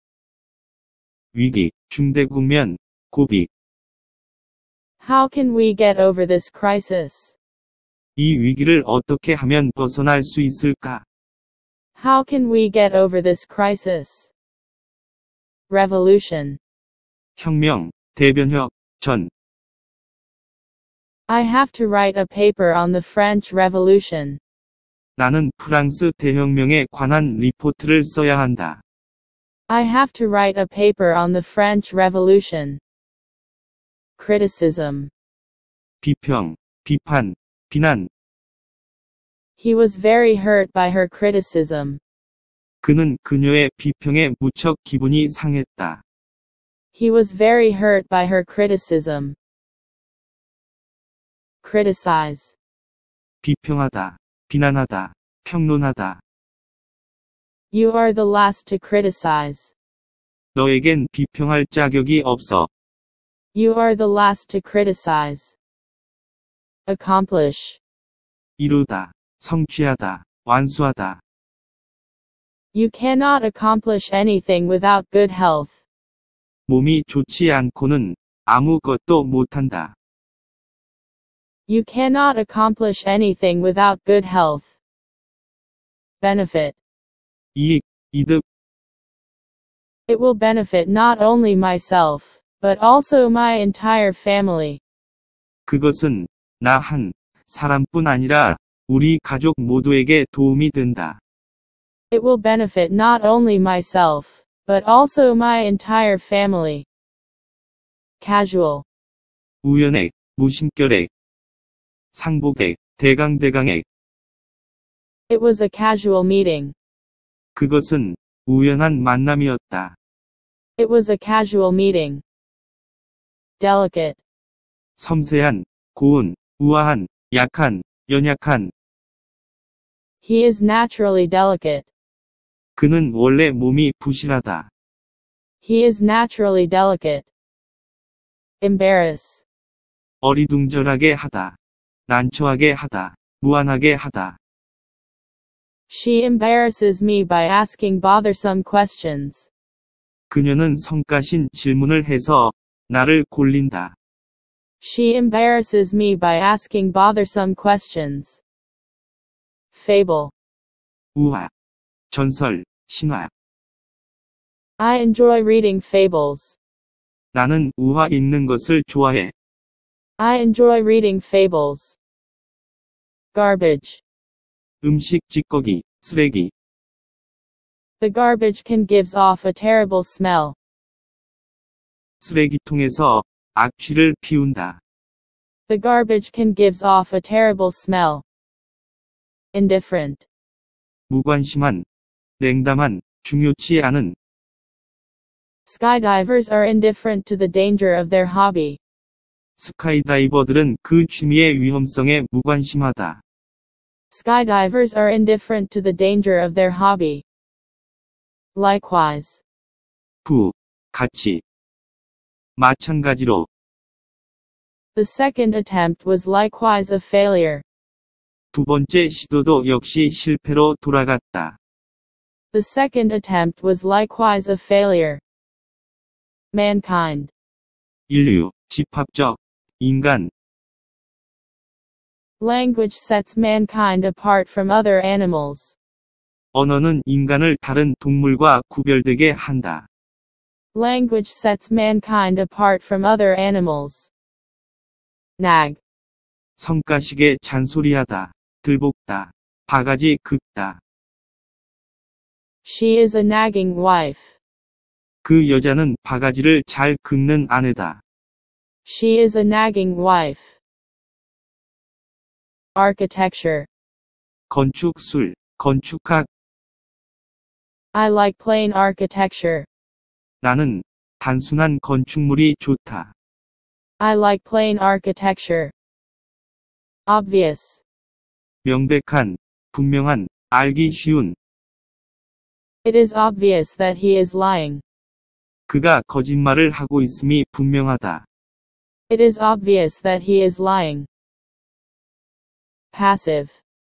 위기, 중대 국면, 고비. How can we get over this crisis? 이 위기를 어떻게 하면 벗어날 수 있을까? How can we get over this crisis? Revolution. 혁명, 대변혁, 전. I have to write a paper on the French Revolution. 나는 프랑스 대혁명에 관한 리포트를 써야 한다. I have to write a paper on the French Revolution. Criticism. 비평, 비판, 비난. He was very hurt by her criticism. 그는 그녀의 비평에 무척 기분이 상했다. He was very hurt by her criticism. Criticize. 비평하다, 비난하다, 평론하다. You are the last to criticize. 너에겐 비평할 자격이 없어. You are the last to criticize. Accomplish. 이루다, 성취하다, 완수하다. You cannot accomplish anything without good health. 몸이 좋지 않고는 아무것도 못한다. You cannot accomplish anything without good health. Benefit. 이익, 이득. It will benefit not only myself, but also my entire family. 그것은 나 한 사람뿐 아니라 우리 가족 모두에게 도움이 된다. It will benefit not only myself, but also my entire family. Casual. 우연액, 무심결액. 상복액, 대강대강액. It was a casual meeting. 그것은 우연한 만남이었다. It was a casual meeting. Delicate. 섬세한, 고운, 우아한, 약한, 연약한. He is naturally delicate. 그는 원래 몸이 부실하다. He is naturally delicate. Embarrass. 어리둥절하게 하다. 난처하게 하다. 무안하게 하다. She embarrasses me by asking bothersome questions. 그녀는 성가신 질문을 해서 나를 골린다. She embarrasses me by asking bothersome questions. Fable. 우화, 전설, 신화. I enjoy reading fables. 나는 우화 읽는 것을 좋아해. I enjoy reading fables. Garbage. 음식 찌꺼기, 쓰레기. The garbage can gives off a terrible smell. 쓰레기통에서 악취를 피운다. The garbage can gives off a terrible smell. Indifferent. 무관심한, 냉담한, 중요치 않은. Skydivers are indifferent to the danger of their hobby. 스카이다이버들은 그 취미의 위험성에 무관심하다. Skydivers are indifferent to the danger of their hobby. Likewise. 부, 같이. 마찬가지로. The second attempt was likewise a failure. 두 번째 시도도 역시 실패로 돌아갔다. The second attempt was likewise a failure. Mankind. 인류, 집합적, 인간. Language sets mankind apart from other animals. 언어는 인간을 다른 동물과 구별되게 한다. Language sets mankind apart from other animals. Nag. 성가시게 잔소리하다, 들볶다, 바가지 긁다. She is a nagging wife. 그 여자는 바가지를 잘 긁는 아내다. She is a nagging wife. Architecture. 건축술, 건축학. I like plain architecture. 나는 단순한 건축물이 좋다. I like plain architecture. Obvious. 명백한, 분명한, 알기 쉬운. It is obvious that he is lying. 그가 거짓말을 하고 있음이 분명하다. It is obvious that he is lying. Passive.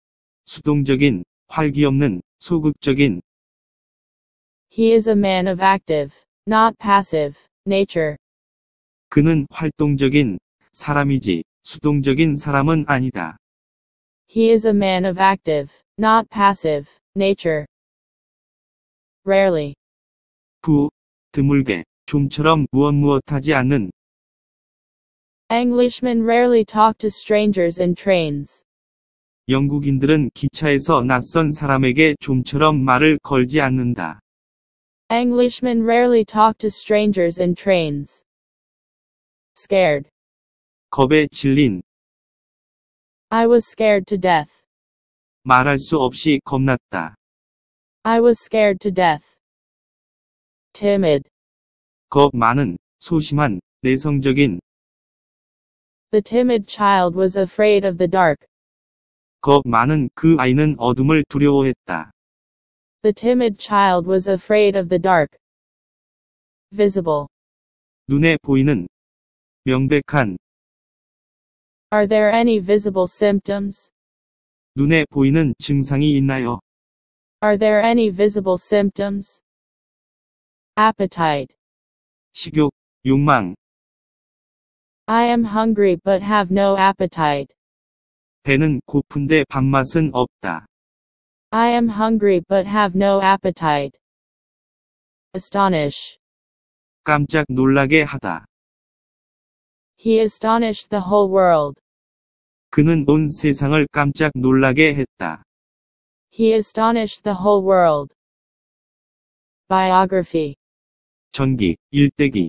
수동적인, 활기 없는, 소극적인. He is a man of active, not passive, nature. 그는 활동적인 사람이지, 수동적인 사람은 아니다. He is a man of active, not passive, nature. Rarely. 부, 드물게, 좀처럼 무엇 무엇하지 않는. Englishmen rarely talk to strangers in trains. 영국인들은 기차에서 낯선 사람에게 좀처럼 말을 걸지 않는다. Englishmen rarely talk to strangers in trains. Scared. 겁에 질린. I was scared to death. 말할 수 없이 겁났다. I was scared to death. Timid. 겁 많은, 소심한, 내성적인. The timid child was afraid of the dark. 겁 많은 그 아이는 어둠을 두려워했다. The timid child was afraid of the dark. Visible. 눈에 보이는. 명백한. Are there any visible symptoms? 눈에 보이는 증상이 있나요? Are there any visible symptoms? Appetite. 식욕, 욕망. I am hungry but have no appetite. 배는 고픈데 밥맛은 없다. I am hungry but have no appetite. Astonish. 깜짝 놀라게 하다. He astonished the whole world. 그는 온 세상을 깜짝 놀라게 했다. He astonished the whole world. Biography. 전기, 일대기.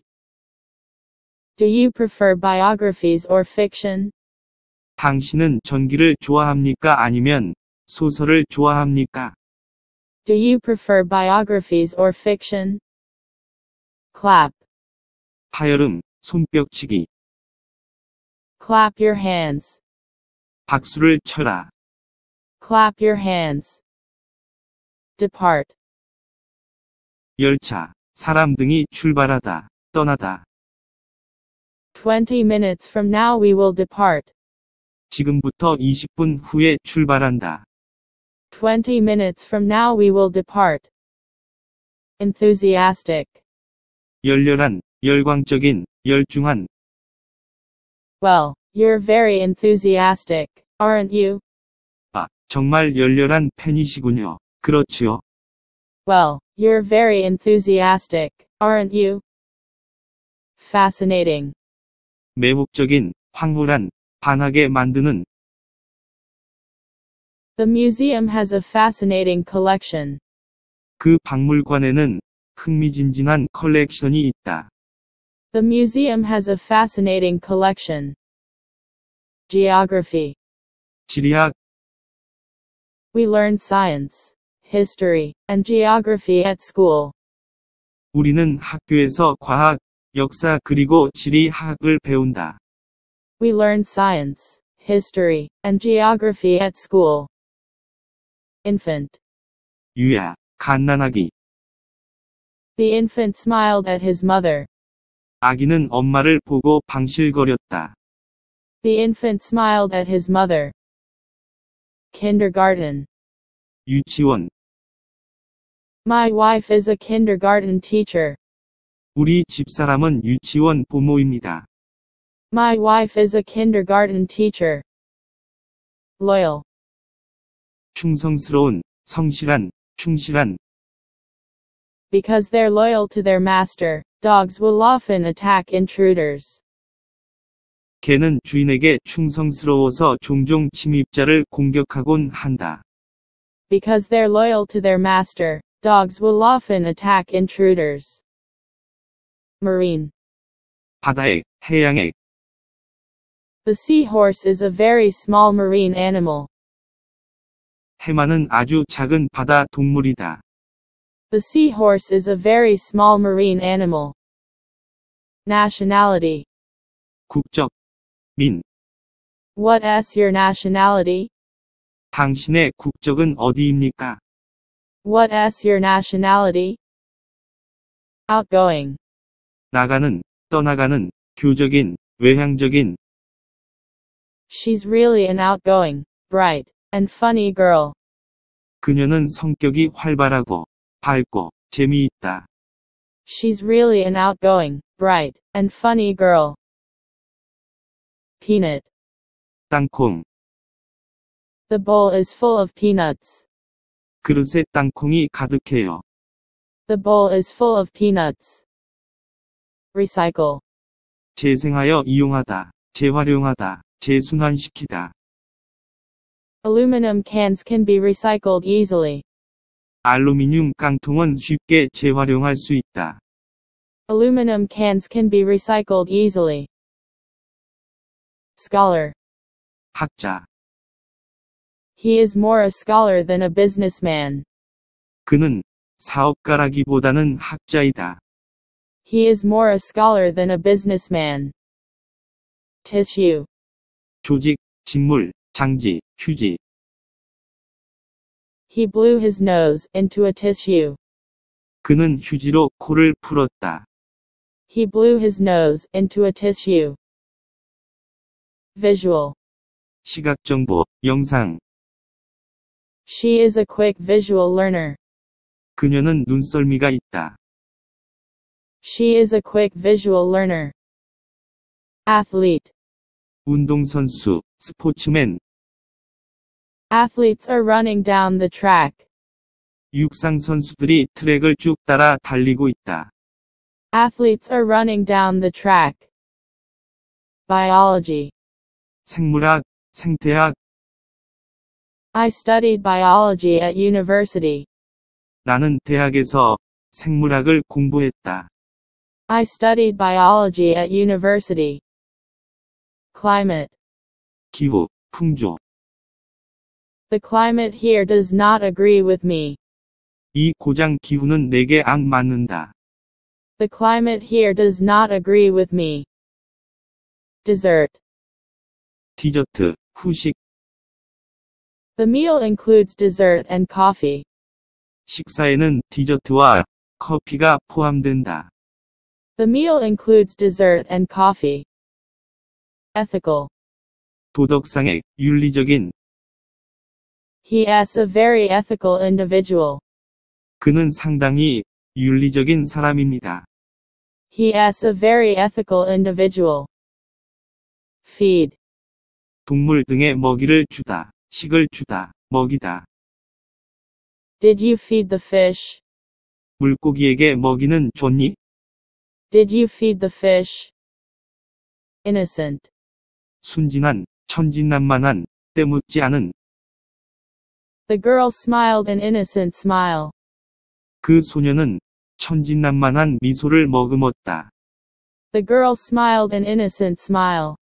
Do you prefer biographies or fiction? 당신은 전기를 좋아합니까? 아니면 소설을 좋아합니까? Do you prefer biographies or fiction? Clap. 파열음, 손뼉치기. Clap your hands. 박수를 쳐라. Clap your hands. Depart. 열차, 사람 등이 출발하다, 떠나다. Twenty minutes from now we will depart. 지금부터 이십 분 후에 출발한다. Twenty minutes from now we will depart. Enthusiastic. 열렬한, 열광적인, 열중한. Well, you're very enthusiastic, aren't you? 아, 정말 열렬한 팬이시군요. 그렇지요. Well, you're very enthusiastic, aren't you? Fascinating. 매혹적인, 황홀한, 반하게 만드는. The museum has a fascinating collection. 그 박물관에는 흥미진진한 컬렉션이 있다. The museum has a fascinating collection. Geography. 지리학. We learn science, history, and geography at school. 우리는 학교에서 과학, 역사 그리고 지리학을 배운다. We learn science, history, and geography at school. Infant. 유야, 갓난아기. The infant smiled at his mother. 아기는 엄마를 보고 방실거렸다. The infant smiled at his mother. Kindergarten. 유치원. My wife is a kindergarten teacher. 우리 집사람은 유치원 보모입니다. My wife is a kindergarten teacher. Loyal. 충성스러운, 성실한, 충실한. Because they're loyal to their master, dogs will often attack intruders. 개는 주인에게 충성스러워서 종종 침입자를 공격하곤 한다. Because they're loyal to their master, dogs will often attack intruders. Marine. 바다액, 해양액. The seahorse is a very small marine animal. 해마는 아주 작은 바다 동물이다. The seahorse is a very small marine animal. Nationality. 국적. 민. What's your nationality? 당신의 국적은 어디입니까? What's your nationality? Outgoing. 나가는, 떠나가는, 교적인, 외향적인. She's really an outgoing, bright, and funny girl. 그녀는 성격이 활발하고, 밝고, 재미있다. She's really an outgoing, bright, and funny girl. Peanut. 땅콩. The bowl is full of peanuts. 그릇에 땅콩이 가득해요. The bowl is full of peanuts. Recycle. 재생하여 이용하다, 재활용하다, 재순환시키다. Aluminum cans can be recycled easily. 알루미늄 깡통은 쉽게 재활용할 수 있다. Aluminum cans can be recycled easily. Scholar. 학자. He is more a scholar than a businessman. 그는 사업가라기보다는 학자이다. He is more a scholar than a businessman. Tissue. 조직, 직물, 장지, 휴지. He blew his nose into a tissue. 그는 휴지로 코를 풀었다. He blew his nose into a tissue. Visual. 시각정보, 영상. She is a quick visual learner. 그녀는 눈썰미가 있다. She is a quick visual learner. Athlete. 운동선수, 스포츠맨. Athletes are running down the track. 육상 선수들이 트랙을 쭉 따라 달리고 있다. Athletes are running down the track. Biology. 생물학, 생태학. I studied biology at university. 나는 대학에서 생물학을 공부했다. I studied biology at university. Climate. 기후, 풍조. The climate here does not agree with me. 이 고장 기후는 내게 안 맞는다. The climate here does not agree with me. Dessert. 디저트, 후식. The meal includes dessert and coffee. 식사에는 디저트와 커피가 포함된다. The meal includes dessert and coffee. Ethical. 도덕상의, 윤리적인. He is a very ethical individual. 그는 상당히 윤리적인 사람입니다. He is a very ethical individual. Feed. 동물 등의 먹이를 주다, 식을 주다. 먹이다. Did you feed the fish? 물고기에게 먹이는 줬니? Did you feed the fish? Innocent. 순진한, 천진난만한, 때묻지 않은. The girl smiled an innocent smile. 그 소녀는 천진난만한 미소를 머금었다. The girl smiled an innocent smile.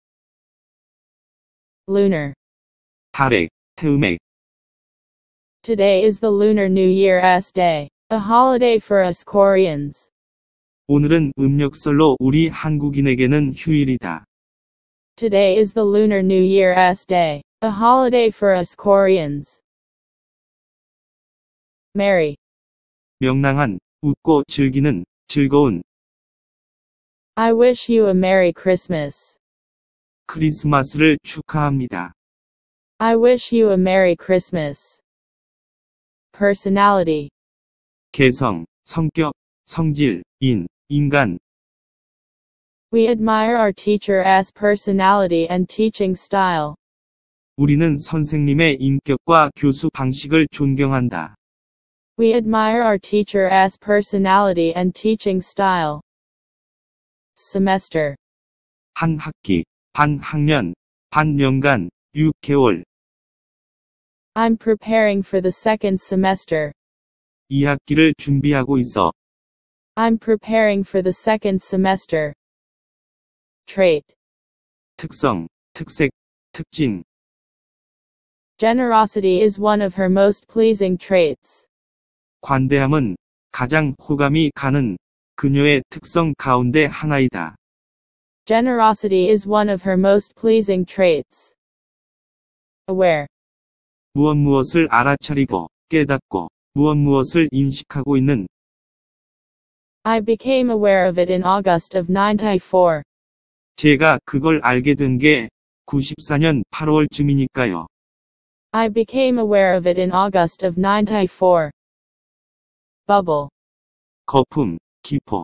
Lunar. 달액, 태음액. Today is the Lunar New Year's day, a holiday for us Koreans. 오늘은 음력설로 우리 한국인에게는 휴일이다. Today is the Lunar New Year's day, a holiday for us Koreans. Merry. 명랑한, 웃고 즐기는, 즐거운. I wish you a Merry Christmas. 크리스마스를 축하합니다. I wish you a Merry Christmas. Personality. 개성, 성격, 성질, 인, 인간. We admire our teacher's personality and teaching style. 우리는 선생님의 인격과 교수 방식을 존경한다. We admire our teacher's personality and teaching style. Semester. 한 학기, 반 학년, 반 년간, 육 개월. I'm preparing for the second semester. 이 학기를 준비하고 있어. I'm preparing for the second semester. Trait. 특성, 특색, 특징. Generosity is one of her most pleasing traits. 관대함은 가장 호감이 가는 그녀의 특성 가운데 하나이다. Generosity is one of her most pleasing traits. Aware. 무엇 무엇을 알아차리고, 깨닫고, 무엇 무엇을 인식하고 있는. I became aware of it in August of ninety-four. 제가 그걸 알게 된 게 구십사 년 팔월쯤이니까요. I became aware of it in August of ninety-four. Bubble. 거품, 기포.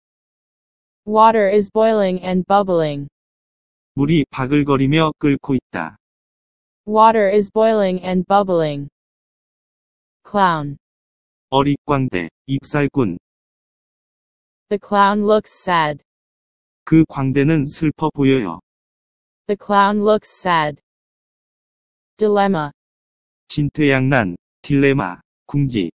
Water is boiling and bubbling. 물이 바글거리며 끓고 있다. Water is boiling and bubbling. Clown. 어릿광대, 익살꾼. The clown looks sad. 그 광대는 슬퍼 보여요. The clown looks sad. Dilemma. 진퇴양난, 딜레마, 궁지.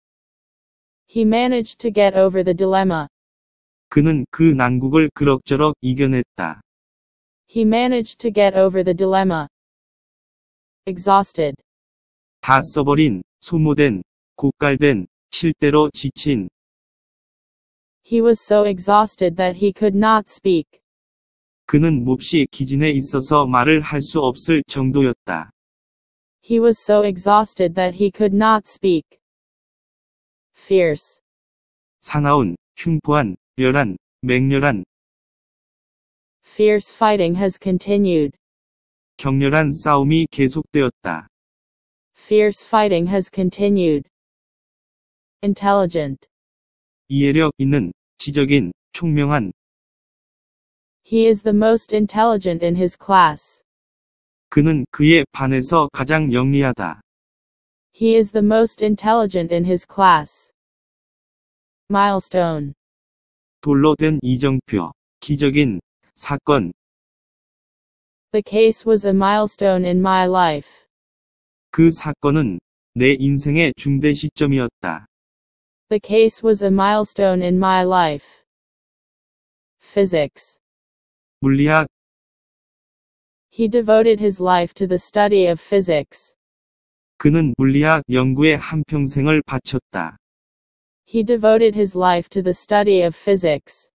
He managed to get over the dilemma. 그는 그 난국을 그럭저럭 이겨냈다. He managed to get over the dilemma. Exhausted. 다 써버린, 소모된, 고갈된, 실대로 지친. He was so exhausted that he could not speak. 그는 몹시 기진해 있어서 말을 할 수 없을 정도였다. He was so exhausted that he could not speak. Fierce. 사나운, 흉포한, 멸한, 맹렬한. Fierce fighting has continued. 격렬한 싸움이 계속되었다. Fierce fighting has continued. Intelligent. 이해력 있는, 지적인, 총명한. He is the most intelligent in his class. 그는 그의 반에서 가장 영리하다. He is the most intelligent in his class. Milestone. 돌로 된 이정표, 기적인, 사건. The case was a milestone in my life. 그 사건은 내 인생의 중대 시점이었다. The case was a milestone in my life. Physics. 물리학. He devoted his life to the study of physics. 그는 물리학 연구에 한평생을 바쳤다. He devoted his life to the study of physics.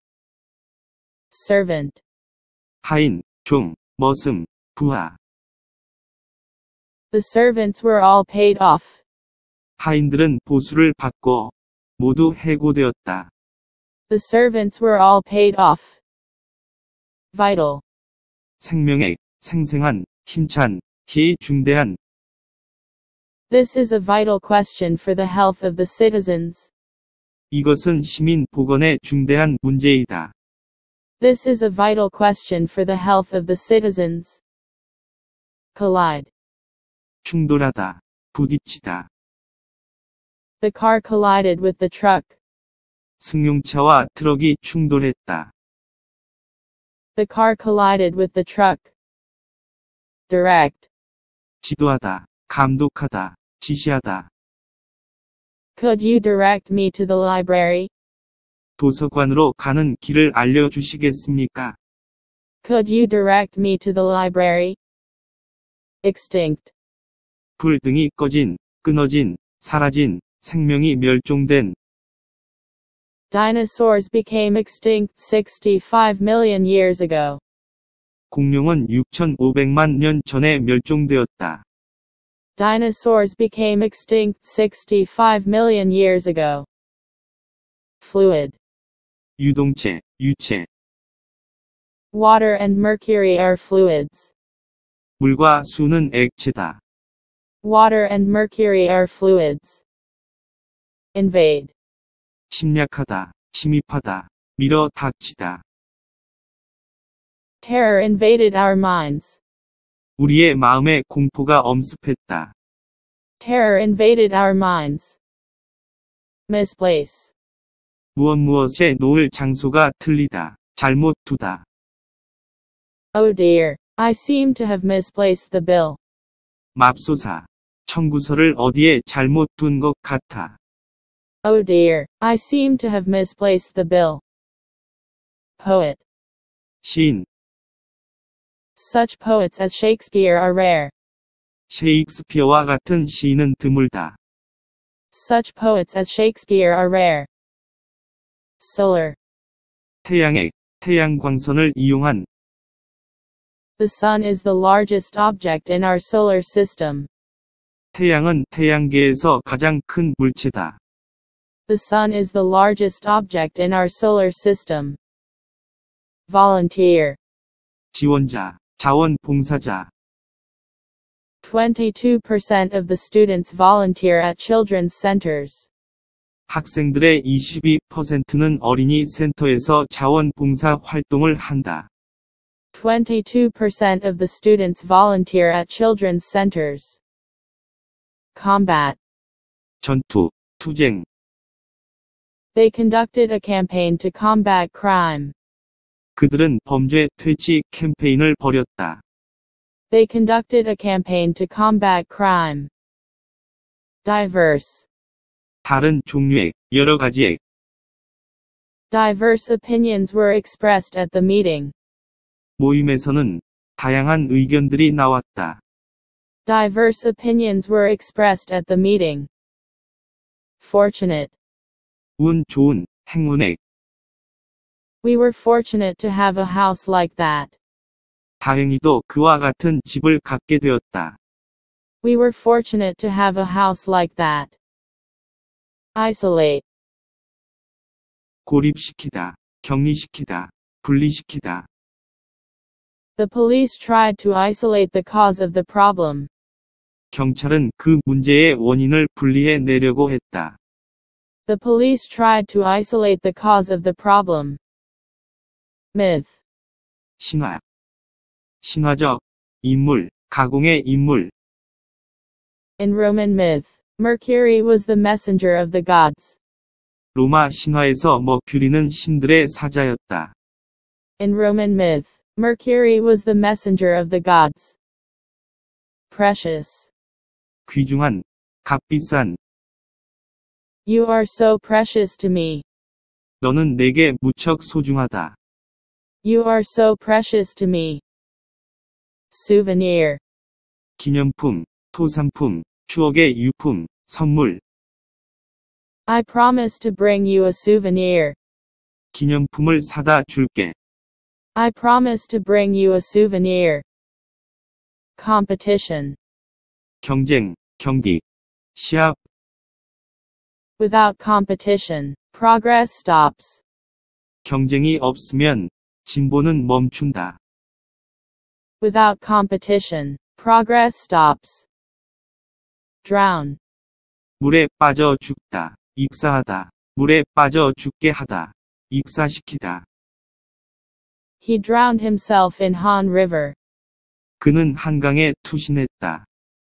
Servant. 하인, 종, 머슴, 부하. The servants were all paid off. 하인들은 보수를 받고 모두 해고되었다. The servants were all paid off. Vital. 생명액, 생생한, 힘찬, 희 중대한. This is a vital question for the health of the citizens. 이것은 시민 보건의 중대한 문제이다. This is a vital question for the health of the citizens. Collide. 충돌하다, 부딪히다. The car collided with the truck. 승용차와 트럭이 충돌했다. The car collided with the truck. Direct. 지도하다, 감독하다, 지시하다. Could you direct me to the library? 도서관으로 가는 길을 알려주시겠습니까? Could you direct me to the library? Extinct. 불등이 꺼진, 끊어진, 사라진, 생명이 멸종된. Dinosaurs became extinct sixty-five million years ago. 공룡은 육천오백만 년 전에 멸종되었다. Dinosaurs became extinct sixty-five million years ago. Fluid. 유동체, 유체. Water and mercury are fluids. 물과 수는 액체다. Water and mercury are fluids. Invade. 침략하다, 침입하다, 밀어 닥치다. Terror invaded our minds. 우리의 마음에 공포가 엄습했다. Terror invaded our minds. Misplace. 무엇 무엇에 놓을 장소가 틀리다, 잘못 두다. Oh dear, I seem to have misplaced the bill. 맙소사, 청구서를 어디에 잘못 둔 것 같아. Oh dear, I seem to have misplaced the bill. Poet. 시인, Such poets as Shakespeare are rare. 셰익스피어와 같은 시인은 드물다. Such poets as Shakespeare are rare. Solar. 태양의, 태양광선을 이용한. The sun is the largest object in our solar system. 태양은 태양계에서 가장 큰 물체다. The sun is the largest object in our solar system. Volunteer. 지원자, 자원봉사자. twenty-two percent of the students volunteer at children's centers. 학생들의 이십이 퍼센트는 어린이 센터에서 자원봉사 활동을 한다. twenty-two percent of the students volunteer at children's centers. Combat. 전투, 투쟁. They conducted a campaign to combat crime. 그들은 범죄 퇴치 캠페인을 벌였다. They conducted a campaign to combat crime. Diverse. 다른 종류의, 여러 가지의. Diverse opinions were expressed at the meeting. 모임에서는 다양한 의견들이 나왔다. Diverse opinions were expressed at the meeting. Fortunate. 운 좋은, 행운의. We were fortunate to have a house like that. 다행히도 그와 같은 집을 갖게 되었다. We were fortunate to have a house like that. Isolate. 고립시키다, 격리시키다, 분리시키다. The police tried to isolate the cause of the problem. 경찰은 그 문제의 원인을 분리해 내려고 했다. The police tried to isolate the cause of the problem. Myth. 신화. 신화적, 인물, 가공의 인물. In Roman myth, Mercury was the messenger of the gods. 로마 신화에서 머큐리는 신들의 사자였다. In Roman myth, Mercury was the messenger of the gods. Precious. 귀중한, 값비싼. You are so precious to me. 너는 내게 무척 소중하다. You are so precious to me. Souvenir. 기념품, 토산품, 추억의 유품, 선물. I promise to bring you a souvenir. 기념품을 사다 줄게. I promise to bring you a souvenir. Competition. 경쟁, 경기, 시합. Without competition, progress stops. 경쟁이 없으면 진보는 멈춘다. Without competition, progress stops. Drown. 물에 빠져 죽다, 익사하다. 물에 빠져 죽게 하다, 익사시키다. He drowned himself in Han River. 그는 한강에 투신했다.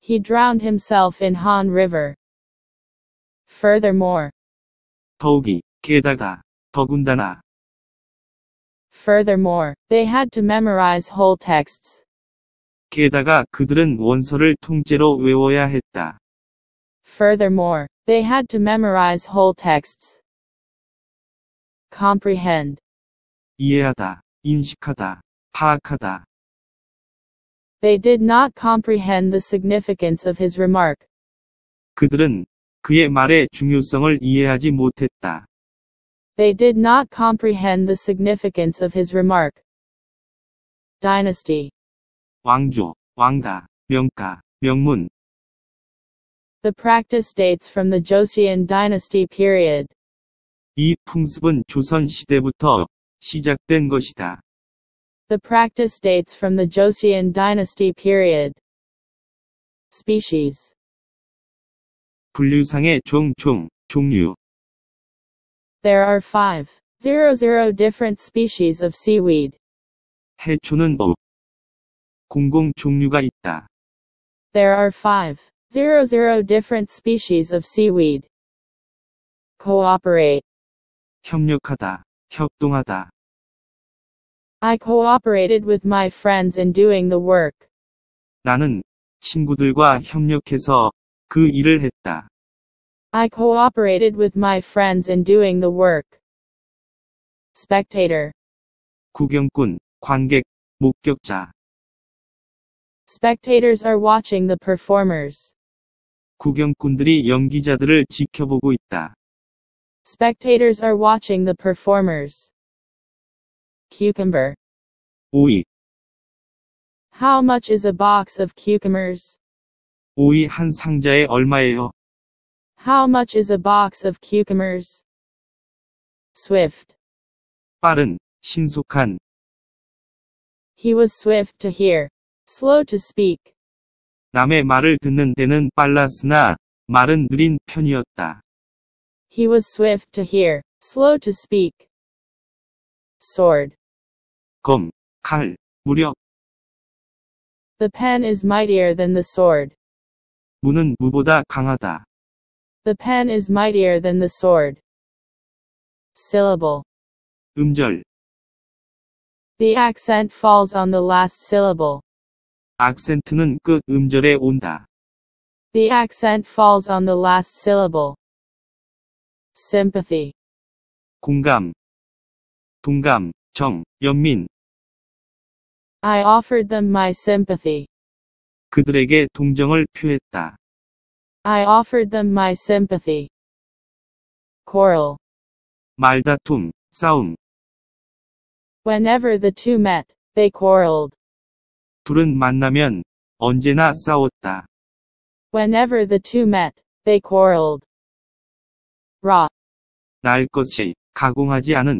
He drowned himself in Han River. Furthermore. 더욱이, 게다가, 더군다나. Furthermore, they had to memorize whole texts. 게다가 그들은 원서를 통째로 외워야 했다. Furthermore, they had to memorize whole texts. Comprehend. 이해하다, 인식하다, 파악하다. They did not comprehend the significance of his remark. 그들은 그의 말의 중요성을 이해하지 못했다. They did not comprehend the significance of his remark. Dynasty. 왕조, 왕가, 명가, 명문. The practice dates from the Joseon dynasty period. 이 풍습은 조선 시대부터 시작된 것이다. The practice dates from the Joseon dynasty period. Species. 분류상의 종, 종, 종류. There are five hundred different species of seaweed. 해초는 오. 공공 종류가 있다. There are five hundred different species of seaweed. Cooperate. 협력하다, 협동하다. I cooperated with my friends in doing the work. 나는 친구들과 협력해서 그 일을 했다. I cooperated with my friends in doing the work. Spectator. 구경꾼, 관객, 목격자. Spectators are watching the performers. 구경꾼들이 연기자들을 지켜보고 있다. Spectators are watching the performers. Cucumber. 오이. How much is a box of cucumbers? 오이 한 상자에 얼마예요? How much is a box of cucumbers? Swift. 빠른, 신속한. He was swift to hear, slow to speak. 남의 말을 듣는 데는 빨랐으나 말은 느린 편이었다. He was swift to hear, slow to speak. Sword. 검, 칼, 무력. The pen is mightier than the sword. 무는 무보다 강하다. The pen is mightier than the sword. Syllable. 음절. The accent falls on the last syllable. 악센트는 끝 음절에 온다. The accent falls on the last syllable. Sympathy. 공감. 동감, 정, 연민. I offered them my sympathy. 그들에게 동정을 표했다. I offered them my sympathy. Quarrel. 말다툼, 싸움. Whenever the two met, they quarreled. 둘은 만나면 언제나 싸웠다. Whenever the two met, they quarreled. Raw. 날 것이 가공하지 않은.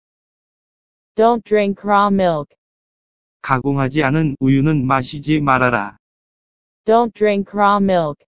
Don't drink raw milk. 가공하지 않은 우유는 마시지 말아라. Don't drink raw milk.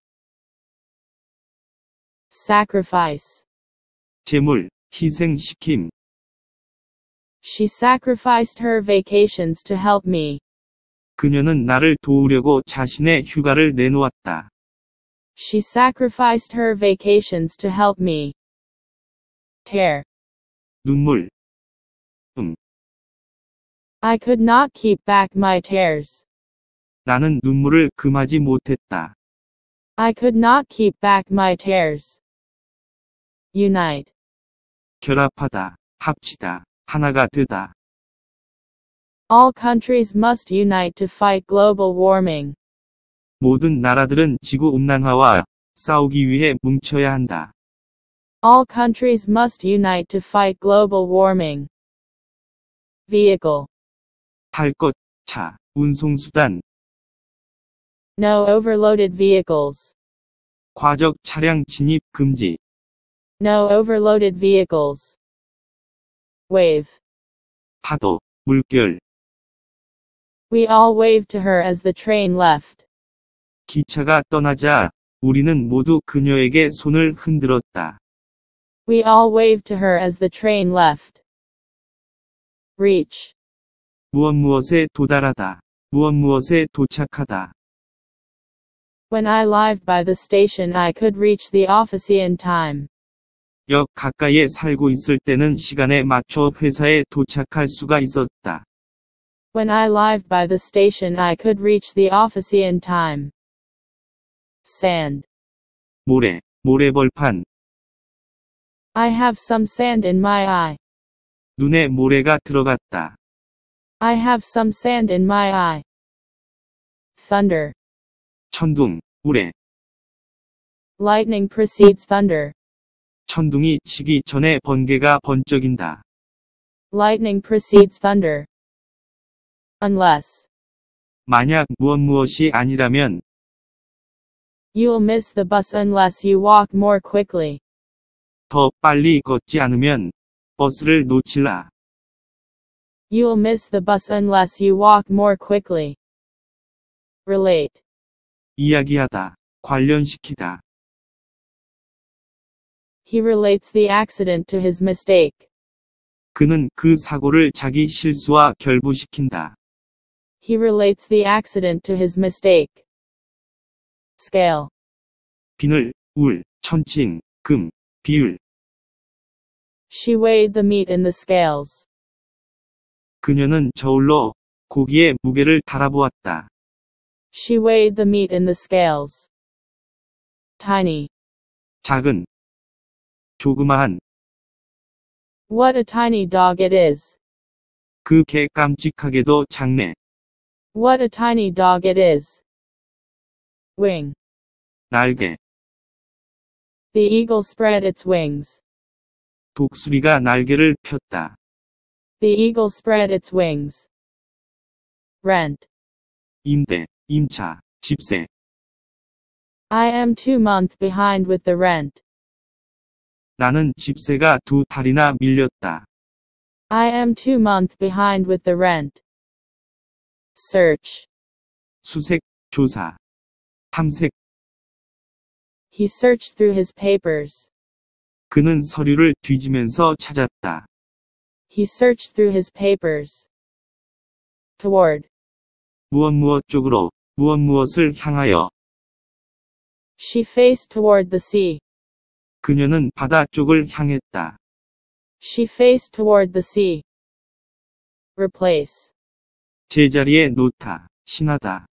Sacrifice. 제물, 희생시킴. She sacrificed her vacations to help me. 그녀는 나를 도우려고 자신의 휴가를 내놓았다. She sacrificed her vacations to help me. Tear. 눈물. 음. I could not keep back my tears. 나는 눈물을 금하지 못했다. I could not keep back my tears. Unite. 결합하다, 합치다, 하나가 되다. All countries must unite to fight global warming. 모든 나라들은 지구온난화와 싸우기 위해 뭉쳐야 한다. All countries must unite to fight global warming. Vehicle. 탈 것, 차, 운송수단. No overloaded vehicles. 과적 차량 진입 금지. No overloaded vehicles. Wave. 파도, 물결. We all waved to her as the train left. 기차가 떠나자 우리는 모두 그녀에게 손을 흔들었다. We all waved to her as the train left. Reach. 무엇 무엇에 도달하다. 무엇 무엇에 도착하다. When I lived by the station, I could reach the office in time. 역 가까이에 살고 있을 때는 시간에 맞춰 회사에 도착할 수가 있었다. When I lived by the station, I could reach the office in time. Sand. 모래, 모래벌판. I have some sand in my eye. 눈에 모래가 들어갔다. I have some sand in my eye. Thunder. 천둥, 우레. Lightning precedes thunder. 천둥이 치기 전에 번개가 번쩍인다. Lightning precedes thunder. Unless. 만약 무엇 무엇이 아니라면 You'll miss the bus unless you walk more quickly. 더 빨리 걷지 않으면 버스를 놓칠라. You'll miss the bus unless you walk more quickly. Relate. 이야기하다, 관련시키다. He relates the accident to his mistake. 그는 그 사고를 자기 실수와 결부시킨다. He relates the accident to his mistake. Scale. 비늘, 울, 천칭, 금, 비율. She weighed the meat in the scales. 그녀는 저울로 고기의 무게를 달아보았다. She weighed the meat in the scales. Tiny. 작은, 조그마한. What a tiny dog it is. 그 개 깜찍하게도 작네. What a tiny dog it is. Wing. 날개. The eagle spread its wings. 독수리가 날개를 폈다. The eagle spread its wings. Rent. 임대, 임차, 집세. I am two months behind with the rent. 나는 집세가 두 달이나 밀렸다. I am two months behind with the rent. Search. 수색, 조사, 탐색. He searched through his papers. 그는 서류를 뒤지면서 찾았다. He searched through his papers. Toward. 무엇 무엇 쪽으로, 무엇 무엇을 향하여. She faced toward the sea. 그녀는 바다 쪽을 향했다. She faced toward the sea. Replace. 제자리에 놓다, 신하다.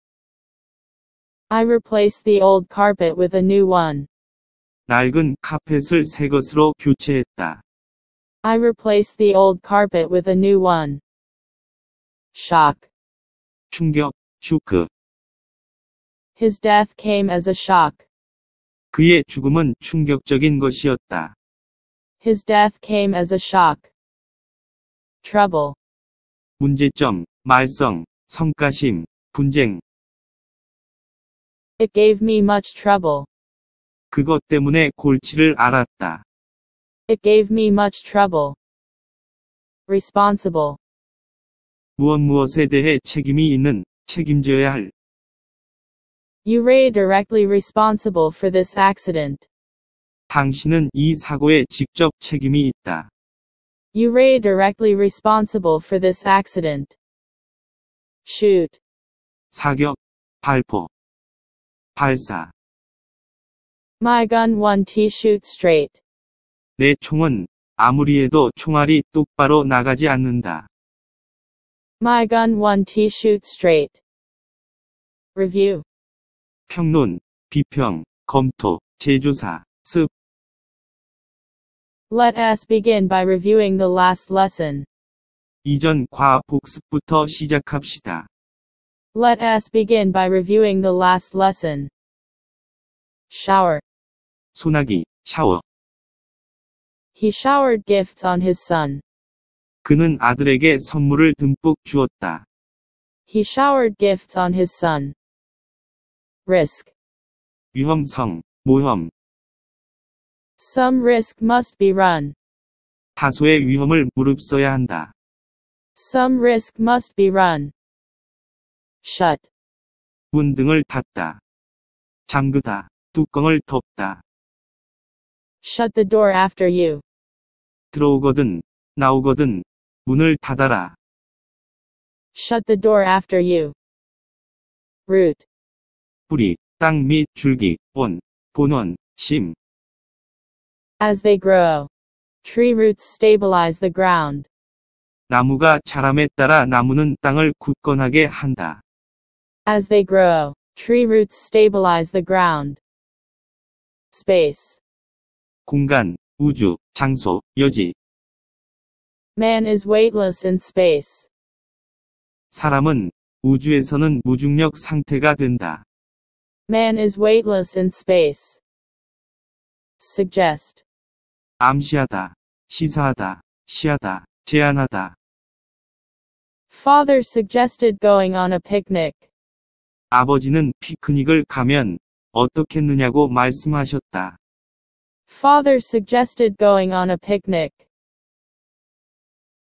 I replaced the old carpet with a new one. 낡은 카펫을 새 것으로 교체했다. I replaced the old carpet with a new one. Shock. 충격, 쇼크. His death came as a shock. 그의 죽음은 충격적인 것이었다. His death came as a shock. Trouble. 문제점, 말썽, 성가심, 분쟁. It gave me much trouble. 그것 때문에 골치를 앓았다. It gave me much trouble. Responsible. 무엇 무엇에 대해 책임이 있는, 책임져야 할. You are directly responsible for this accident. 당신은 이 사고에 직접 책임이 있다. You are directly responsible for this accident. Shoot. 사격, 발포, 발사. My gun won't shoot straight. 내 총은 아무리 해도 총알이 똑바로 나가지 않는다. My gun won't shoot straight. Review. 평론, 비평, 검토, 재조사, 습. Let us begin by reviewing the last lesson. 이전 과학 복습부터 시작합시다. Let us begin by reviewing the last lesson. Shower. 소나기, 샤워. He showered gifts on his son. 그는 아들에게 선물을 듬뿍 주었다. He showered gifts on his son. Risk. 위험성, 모험. Some risk must be run. 다소의 위험을 무릅써야 한다. Some risk must be run. Shut. 문 등을 닫다. 잠그다. 뚜껑을 덮다. Shut the door after you. 들어오거든, 나오거든, 문을 닫아라. Shut the door after you. Root. 뿌리, 땅 및 줄기, 온, 본원, 심. As they grow. Tree roots stabilize the ground. 나무가 자람에 따라 나무는 땅을 굳건하게 한다. As they grow. Tree roots stabilize the ground. Space. 공간, 우주, 장소, 여지. Man is weightless in space. 사람은 우주에서는 무중력 상태가 된다. Man is weightless in space. Suggest. 암시하다, 시사하다, 시하다, 제안하다. Father suggested going on a picnic. 아버지는 피크닉을 가면 어떻겠느냐고 말씀하셨다. Father suggested going on a picnic.